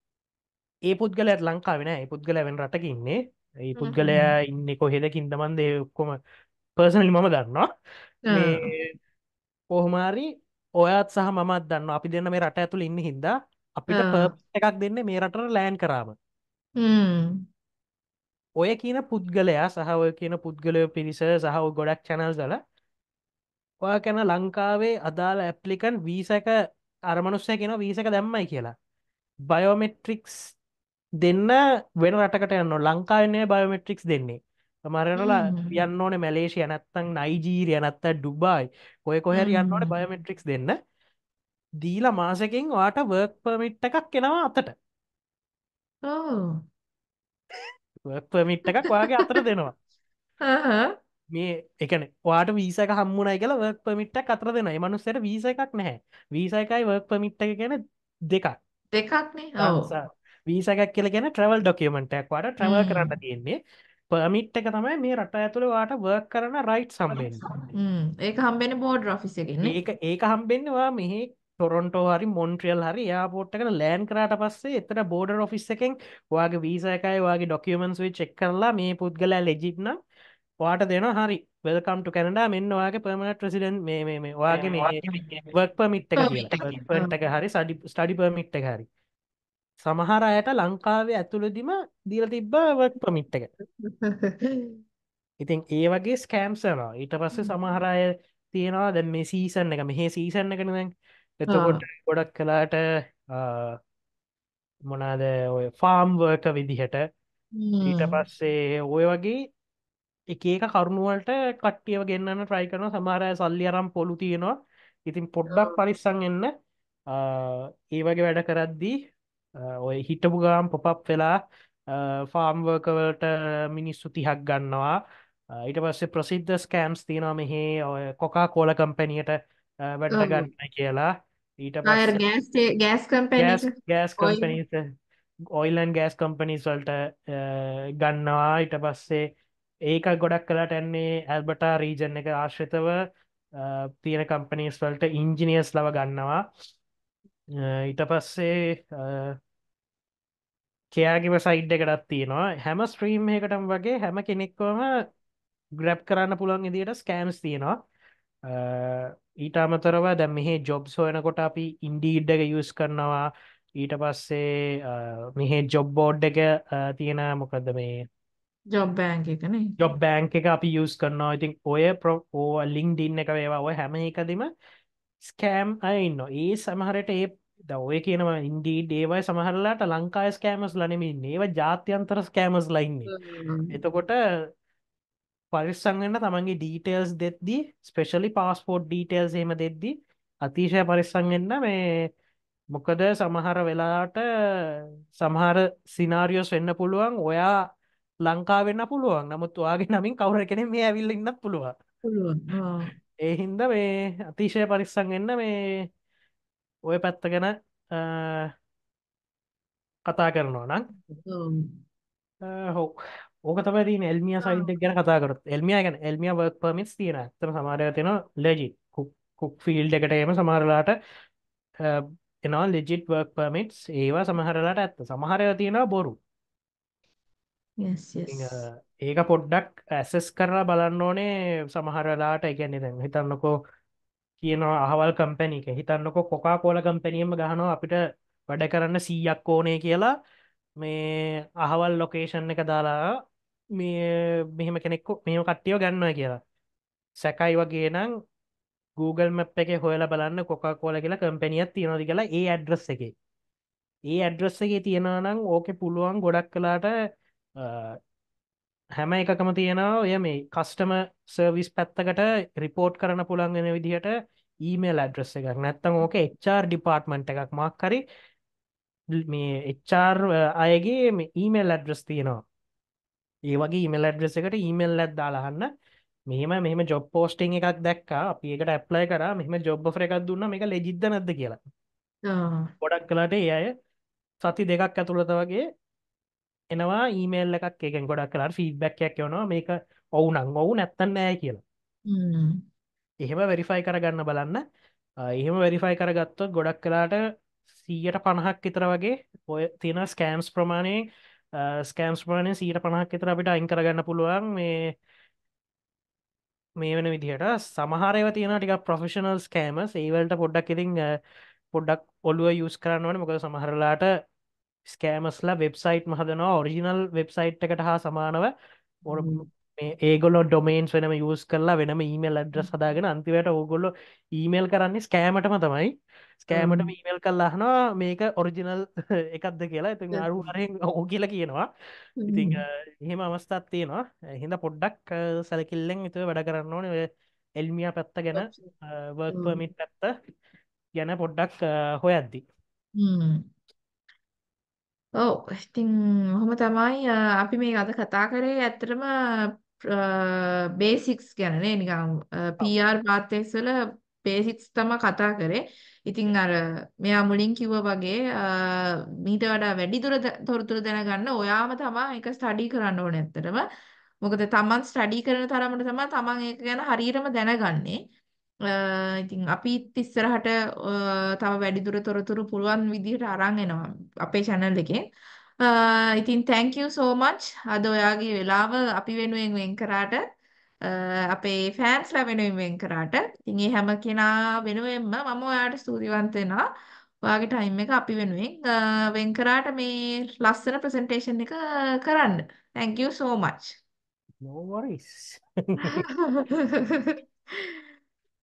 ඒ පුද්ගලත් ලංකාවෙන ඒ පුද්ගල වෙන රටකින්නේ ඒ පුද්ගලයා හ්ම්. ඉන්න කොහෙදකින් තමන්ද ඔක්කොම පර්සනලි මම දන්නවා මේ ඔව්. කොහොමාරි ඔයත් සහ මත් දන්න අපි දෙන්න මේ රට ඇතුළ ඉන්න හින්දා අපිට පර් ඔව්. එකක් දෙන්න මේ රටට ලෑන් කරාම හ්ම්. ඔය කියන පුද්ගලයා සහ ඔය කියන පුද්ගලය පිරිස සහ ගොඩක් චැනල් දල ඔය කැන ලංකාවේ අදාළ ඇප්ලිකන් වීසක අරමනුස්සය කියෙන වීසක දැම්මයි කියලා බයෝමෙට්‍රික්ස් දෙන්න වෙන රටකට යන්න ලංකාවන්නේ බයෝමෙට්‍රික්ස් දෙන්නේ මරරලා හ්ම්. යන්න ඕනේ මැලේෂිය නැත්තං නයිජීරිය නැත්ත ඩුබායි ඔය කොහැර යන්න ඕනේ හ්ම්. බයෝමෙට්‍රික්ස් දෙන්න දීලා මාසකින් වාට වර්ක් පමිට් එකක් කෙනවා අතට ඔව්. වර්ක් පමිට් එකක් වාගේ අතර දෙනවා ආහ්. මේ එකන වාට වීසක හම්මුණයි කියලා වර්ක් පමිට්ක් අතර දෙෙන මනුස්සයට වීස එකක් නැහැ වීසකයි වර්ක් පමිට් එක ගැන දෙකක් දෙකක්නේ. ඔව්. වීසකක් කියල ගැන ට්‍රවල් ඩොකියමෙන්ටක් වාට ට්‍රවල් කරන්න හ්ම්. තියෙන්නේ පමිට් එක තමයි මේ රට ඇතුළ වාට වර්ක් කරන රයිට් සම්බෙන් හ්ම්. ඒක හම්බෙන්නේ බෝඩර් ඔෆිස් එකෙන්නේ. ඒක ඒක හම්බෙන්නවා මෙහි ටොරොන්ටෝ හරි මොන්ට්‍රියල් හරි යාපෝට්ක ලෑන් කරට පස්සේ එතන බෝඩර් ඔෆිස් එකෙන් වගේ වීසකයි වගේ ඩොකියමන්ස් වේ චෙක් කරලා මේ පුද්ගල ලෙජිට්නම් වාට දෙන හරි වෙල්කම්ට කැනඩා මෙන්න වාගේ පර්මට ප්‍රසිඩන් මේ මේ වාගේ මේ වර්ක් පමිට් එක කියලා පට එක හරි සඩි ස්ටඩි පර්මිට් එක හරි සමහර අයට ලංකාවේ ඇතුළදිම දීල තිබ්බ වර්ක් පමිට් එක ඉතින් ඒ වගේ ස්කෑම්සනවා ඊට පස්සේ සමහරය තියෙනවා දැන් මේ සීසන් එක මෙහේ සීසන් එකන දැන් එතකොට ගොඩක් කලාට මොනාද ඔය ෆාම්වර්ක විදිහට ඊට පස්සේ ඔය වගේ එක ඒක කරුණුවලට කට්ටියව ගන්නන්න ට්‍රයි කරන සමහරය සල්ලි අරම් පොලු තියෙනවා ඉතින් පොඩ්ඩක් පරිස්සං එන්න ඒ වගේ වැඩ කරද්දී ඔය හිටපු ගාම් පොපප් වෙලා ෆාම්වර්කවලට මිනිස්සු තිහක් ගන්නවා ඊට පස්සේ ප්‍රසිද්ධ ස්කෑම්ස් තියෙනවා මෙහේ ඔය කොකා කෝල කම්පැනියට වැඩ ගන්න කියලා ඊට අයර් පස්සේ ගෑස් ගෑස් කම්පැනි ගෑස් එක ගෑස් ඔයිල්. කම්පනීස් ඔයිලන් ගෑස් කම්පනීස් වල්ට ගන්නවා ඊට පස්සේ ඒක ගොඩක් කලාට එන්නේ ඇල්බටා රීජන් එක ආශ්‍රිතව තියෙන කම්පනීස් වලට ඉංජිනියස් ලව ගන්නවා ඊට පස්සේ කයාගිව සයිඩ් එකටත් තියෙනවා හැම ස්ත්‍රීම් එකටම වගේ හැම කෙනෙක්වම ග්‍රැප් කරන්න පුළන් ඉදිට ස්කෑම්ස් තියෙනවා ඊට අමතරව දැම් මෙහේ ජොබ්ස් හොයනකොට අපි ඉන්ඩීඩ් එක යස් කරනවා ඊට පස්සේ මෙහේ ජොබ් බෝඩ් එක තියෙන මොකක්ද මේ ජොබ් බෑන්ක් එකනේ. ජොබ් බෑන්ක් එක අපි යස් කරනවා ඉතින් ඔය ප්‍රෝ ඕ ලිින් ඩින්න එක වේවා ඔය හැම එකදම ස්කෑම් අයන්න ඒ සමහරට ඒ ද ඔය කියනවා ඉන්ඩී ඒවයි සමහරලාට ලංකායි ස්කෑමස් ලනෙමින් ඒව ජාත්‍යන්තර ස්කෑමස් ලයින්නේ එතකොට පරිස්සංගන්න තමන්ගේ ඩීටේල්ස් දෙද්දී ස්පෙශලි පාස්පෝට් ඩීටේල්ස් හෙම දෙද්දි අතිශය පරිස්සංගන්න මේ මොකද සමහර වෙලාට සමහර සිනාරියෝස් වෙන්න පුළුවන් ඔයා ලංකා වෙන්න පුළුවන් නමුත් ඔයාගේ නමින් කවුර කෙනෙ මේ ඇවිල්ල ඉන්න පුළුවන් පුළුවන්. ඒහින්ද මේ අතිශය පරිස්සං එන්න මේ ඔය පැත්ත ගැන කතා කරනවා නම් හෝ ඕක තමයි එල්මිය සයිඩ් ගැන කතාකරත් එල්මිය ගැන එල්මිය වර්ක් පමිස් තියෙන ඇතම සමාරය තියෙන ලෙජි කුක් ෆිල්ඩ් එකට එම සමහරලාට එනවා ලෙජිට් වර්ක් පමිටස් ඒවා සමහරලාට ඇත්ත සමහරය තියෙනවා බොරු ඒක පොඩ්ඩක් ඇසෙස් කරලා බලන්න ඕනේ සමහරලාට එකන්නේ දැන් හිතන්නකෝ කියනවා අහවල් කම්පැනික හිතන්නකො කොකා කෝල කම්පැනියම ගහනවා අපිට වැඩ කරන්න සීයක් ඕනේ කියලා මේ අහවල් ලොකේෂන් එක දාලා මේ මෙහෙම කෙනෙක්කු මෙම කට්ටියෝ ගන්නවා කියලා සැකයි වගේ නම් Google මප් එක හොයල බලන්න කොකා කෝල කියලා කම්පැනියත් තියෙනොදි කියලා ඒ ඇඩ්‍රස් එක ඒ ඇඩ්‍රස් එක තියෙනවා නම් ඕක පුළුවන් ගොඩක් කලාට හැම එකකම තියෙනවා ඔය මේ කස්ටම සර්විස් පැත්තකට රිපෝට් කරන පුළන්ගෙන විදිහට ඊමේල් ඇඩ්‍රස් එකක් නැත්තං ඕක එච්චර් ඩිපාර්ට්මන්ට් එකක් මක්කරි මේ එච්චර් අයගේ ඊමේල් ඇඩ්‍රස් තියෙනවා ඒ වගේ ඉමල් ඇඩ්‍රෙස එකට ඊමල් ඇත් දාලාහන්න මෙහම මෙම ජොබ් පෝස්ටිං එකක් දැක් අපි එකට ඇප්ලයි කර මෙම ජොබ් ්‍ර එකක් දුන්න මේ ලෙජිද නැද කියලා ගොඩක් කලාට ඒ අය සති දෙකක් ඇතුළත වගේ එනවා ඊමේල් එකක් එකෙන් ගොඩක් කලාට ෆීඩ්බැක්යක් යවනවා මේක ඔවුනං ඔවු නැත්තන්න නෑ කියලා එහෙම වෙරිෆයි කරගන්න බලන්න එහෙම වෙරිෆයි කරගත්තොත් ගොඩක් කලාට සීයට පණහක් විතර වගේ ඔය තියෙන ස්කෑම්ස් ප්‍රමාණයෙන් ස්කෑම්ස් ප්‍රමාණය සීට පණහක් විතර අපිට අයින් කරගන්න පුළුවන් මේ මේ වෙන විදිහට සමහරව තියෙන ටික ප්‍රොෆෙෂනල් ස්කෑමස් ඒවලට පොඩ්ඩක් ඉතින් පොඩ්ඩක් ඔලුව යුස් කරන්න වන මොකද සමහරලාට ස්කෑමස්ලා වෙබ්සයිට් මහදනවා ඔරිජිනල් වෙබ්සයිට් එකට හා සමානව මේ ඒගොල්ලෝ ඩොමේන්ස් වෙනම යස් කරලා වෙනම ඊමේල් අඩ්‍රස් හදාගෙන අන්තිවට ඕගොල්ලො ඊමේල් කරන්නේ ස්කෑමටම තමයි ස්කෑමට ඔව්. ඊමේල් කල්ලාහනවා මේක ඔරිජිනල් එකක්ද කියලා ඉතින් අරු හරෙන් ඕ කියලා කියනවා ඉතිං හ්ම්. එහෙම අවස්ථාත් තියෙනවා හිද පොඩ්ඩක් සැලකිල්ලෙන් විතුව වැඩ කරන්න ඕන එල්මිය පැත්ත ගැන වර්ක් ඔව්. පමිට් පැත්ත ගැන පොඩ්ඩක් හොයද්දි හ්ම්. ඔව් ඉතින් ඔහොම තමයි අ, අපි මේ අද කතා කරේ ඇත්තටම බේසික්ස් ගැන නේ නිකන් පී ආර් පාත්වෙක්ස් වල බේසික්ස් තමයි කතා කරේ. ඉතින් අර මෙයා මුලින් කිව්වා වගේ අ, මීට වඩා වැඩි දුර ද- තොරතුරු දැනගන්න ඔයාම තමයි ඒක ස්ටඩි කරන්න ඕනේ ඇත්තටම. මොකද තමන් ස්ටඩි කරන තරමට තමයි තමන් ඒක ගැන හරියටම දැනගන්නේ. අ, ඉතින් අපිත් ඉස්සරහට අ, තව වැඩිදුර තොරතුරු පුළුවන් විදිහට අරන් එනවා අපේ channel එකෙන්. අ, ඉතින් thank you so much අද ඔයාගේ වෙලාව අපි වෙනුවෙන් වෙන් කරාට අ, අපේ ෆෑන්ස්ලා වෙනුවෙන් වෙන් කරාට. ඉතින් මේ හැම කෙනා වෙනුවෙන්ම මම ඔයාට ස්තුතිවන්ත වෙනවා. ඔයාගේ ටයිම් එක අපි වෙනුවෙන් අ, වෙන් කරාට මේ ලස්සන ප්‍රසන්ටේෂන් එක කරන්න. thank you so much. නෝවරිස්